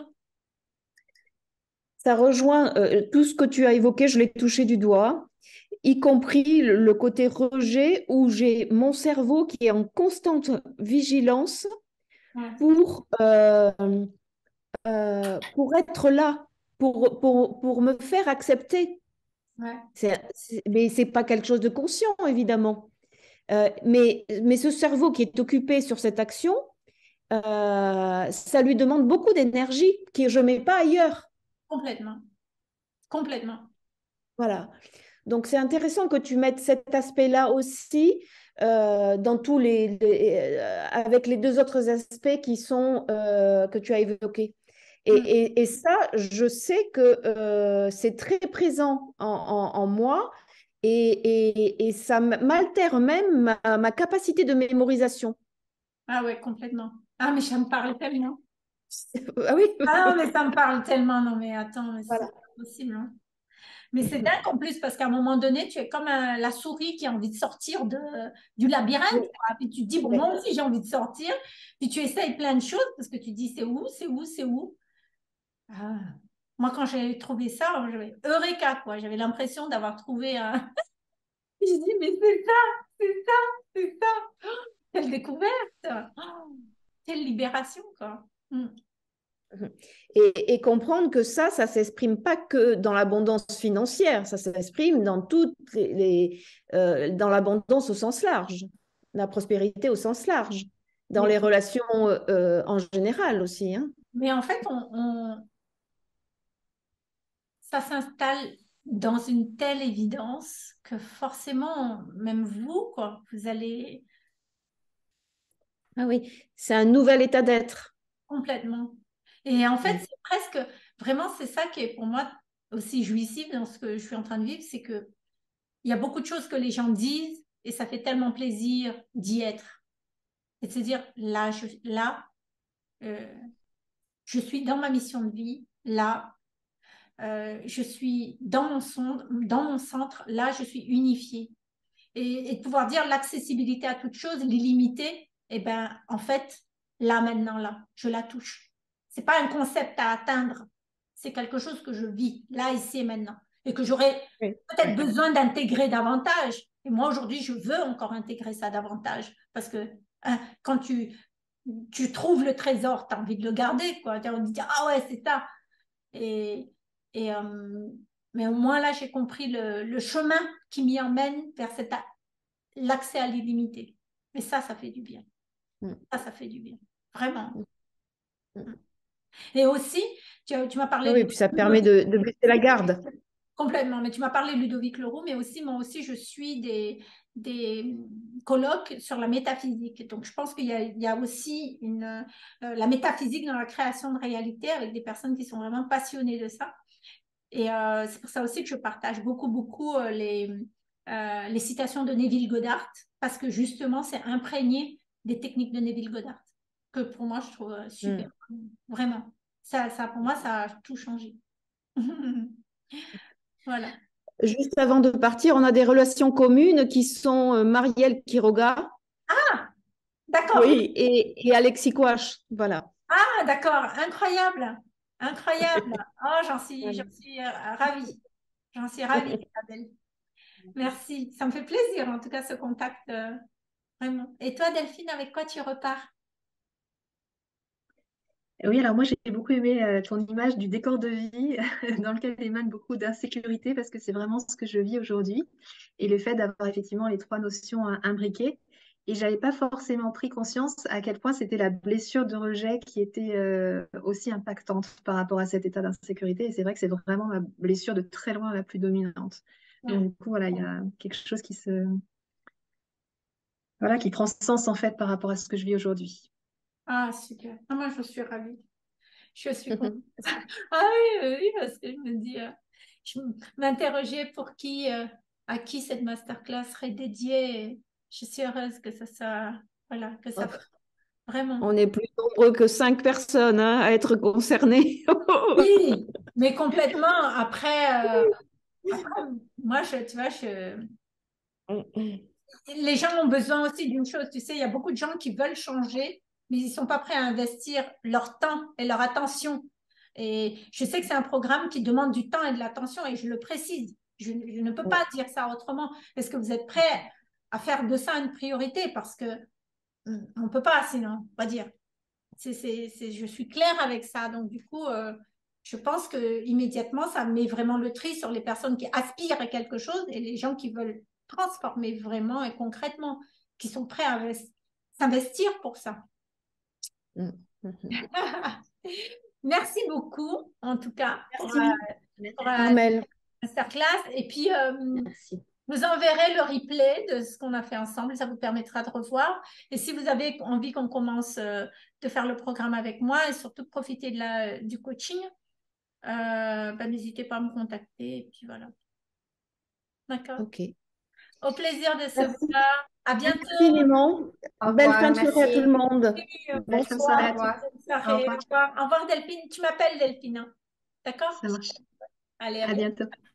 Ça rejoint euh, tout ce que tu as évoqué, je l'ai touché du doigt, y compris le, le côté rejet où j'ai mon cerveau qui est en constante vigilance Ouais. pour, euh, euh, pour être là, pour, pour, pour me faire accepter. Ouais. C'est, c'est- mais ce n'est pas quelque chose de conscient, évidemment. Euh, mais, mais ce cerveau qui est occupé sur cette action, euh, ça lui demande beaucoup d'énergie que je ne mets pas ailleurs. Complètement. Complètement. Voilà. Donc, c'est intéressant que tu mettes cet aspect-là aussi euh, dans tous les, les- euh, avec les deux autres aspects qui sont, euh, que tu as évoqués. Et, Mm. et- et ça, je sais que euh, c'est très présent en, en- en moi et, et- et ça m'altère même ma, ma capacité de mémorisation. Ah ouais, complètement. Ah, mais ça me parle tellement. Ah oui, Ah non, mais ça me parle tellement. Non, mais attends, mais c'est voilà. pas possible, hein. Mais c'est dingue en plus parce qu'à un moment donné, tu es comme un- la souris qui a envie de sortir de, du labyrinthe, Oui, quoi. Puis tu te dis, bon, oui. moi aussi j'ai envie de sortir. Puis tu essayes plein de choses parce que tu te dis, c'est où, c'est où, c'est où. Ah. Moi, quand j'ai trouvé ça, j'avais Eureka, quoi. J'avais l'impression d'avoir trouvé un. Je dis, mais c'est ça, c'est ça, c'est ça. Oh, quelle découverte. Oh, quelle libération, quoi. Mm. Et, et comprendre que ça, ça ne s'exprime pas que dans l'abondance financière, ça s'exprime dans toutes les, les, euh, dans l'abondance au sens large, la prospérité au sens large, dans Mais, les relations euh, en général aussi. Hein. mais en fait, on, on- ça s'installe dans une telle évidence que forcément, même vous, quoi, vous allez Ah oui, c'est un nouvel état d'être. complètement. Et en fait, Mm. c'est presque, vraiment, c'est ça qui est pour moi aussi jouissif dans ce que je suis en train de vivre, c'est que il y a beaucoup de choses que les gens disent et ça fait tellement plaisir d'y être. Et de se dire, là, je, là, euh, je suis dans ma mission de vie, là, euh, je suis dans mon, son, dans mon centre, là, je suis unifiée. Et, et de pouvoir dire l'accessibilité à toute chose, l'illimité, eh ben, en fait, là, maintenant, là, je la touche. C'est pas un concept à atteindre. C'est quelque chose que je vis là, ici et maintenant. Et que j'aurais oui. peut-être besoin d'intégrer davantage. Et moi, aujourd'hui, je veux encore intégrer ça davantage. Parce que hein, quand tu, tu trouves le trésor, tu as envie de le garder. Quoi. Tu as envie de dire, ah ouais, c'est ça. Et, et, euh, mais au moins, là, j'ai compris le, le chemin qui m'y emmène vers cet, l'accès à l'illimité. Et ça, ça fait du bien. Mm. Ça, ça fait du bien. Vraiment. Mm. Et aussi, tu, tu m'as parlé... Oui, de... puis ça permet de, de baisser la garde. Complètement. Mais tu m'as parlé de Ludovic Leroux, mais aussi, moi aussi, je suis des, des colloques sur la métaphysique. Donc, je pense qu'il y a, il y a aussi une, euh, la métaphysique dans la création de réalité avec des personnes qui sont vraiment passionnées de ça. Et euh, c'est pour ça aussi que je partage beaucoup, beaucoup euh, les, euh, les citations de Neville Goddard, parce que justement, c'est imprégné des techniques de Neville Goddard, que pour moi, je trouve super. Mm. Vraiment. Ça, ça, pour moi, ça a tout changé. Voilà. Juste avant de partir, on a des relations communes qui sont euh, Marielle Quiroga. Ah, d'accord. Oui, et, et Alexis Kouache. Voilà. Ah, d'accord. Incroyable. Incroyable. Oh, j'en suis, j'en suis euh, ravie. J'en suis ravie, Isabelle. Merci. Ça me fait plaisir, en tout cas, ce contact. Euh, vraiment. Et toi, Delphine, avec quoi tu repars? Oui, alors moi j'ai beaucoup aimé euh, ton image du décor de vie dans lequel émane beaucoup d'insécurité parce que c'est vraiment ce que je vis aujourd'hui et le fait d'avoir effectivement les trois notions euh, imbriquées. Et j'avais pas forcément pris conscience à quel point c'était la blessure de rejet qui était euh, aussi impactante par rapport à cet état d'insécurité. Et c'est vrai que c'est vraiment ma blessure de très loin la plus dominante. Donc du coup, voilà, il y a quelque chose qui se... Voilà, qui prend sens en fait par rapport à ce que je vis aujourd'hui. Ah, super. Ah, moi, je suis ravie. Je suis contente. Ah oui, oui, parce que je me dis, euh, je m'interrogeais pour qui, euh, à qui cette masterclass serait dédiée. Et je suis heureuse que ça soit, voilà, que ça, vraiment. On est plus nombreux que cinq personnes hein, à être concernées. Oui, mais complètement. Après, euh, après moi, je, tu vois, je... les gens ont besoin aussi d'une chose. Tu sais, il y a beaucoup de gens qui veulent changer, mais ils ne sont pas prêts à investir leur temps et leur attention. Et je sais que c'est un programme qui demande du temps et de l'attention, et je le précise. Je, je ne peux pas dire ça autrement. Est-ce que vous êtes prêts à faire de ça une priorité? Parce que on ne peut pas, sinon, on va dire. C'est, c'est, c'est, je suis claire avec ça. Donc, du coup, euh, je pense que immédiatement, ça met vraiment le tri sur les personnes qui aspirent à quelque chose et les gens qui veulent transformer vraiment et concrètement, qui sont prêts à s'investir pour ça. Mmh. Merci beaucoup, en tout cas, Merci. pour, euh, pour euh, masterclass. Et puis, euh, Merci. Vous enverrez le replay de ce qu'on a fait ensemble. Ça vous permettra de revoir. Et si vous avez envie qu'on commence euh, de faire le programme avec moi et surtout de profiter de la, du coaching, euh, ben, n'hésitez pas à me contacter. Et puis voilà. D'accord. OK. Au plaisir de se Merci. voir. À bientôt. Infiniment. Belle fin de soirée à tout le monde. Oui, bonsoir. Au revoir. Au revoir. Au revoir Delphine. Tu m'appelles Delphine. Hein. D'accord. Ça marche. Allez, à, à bientôt. bientôt.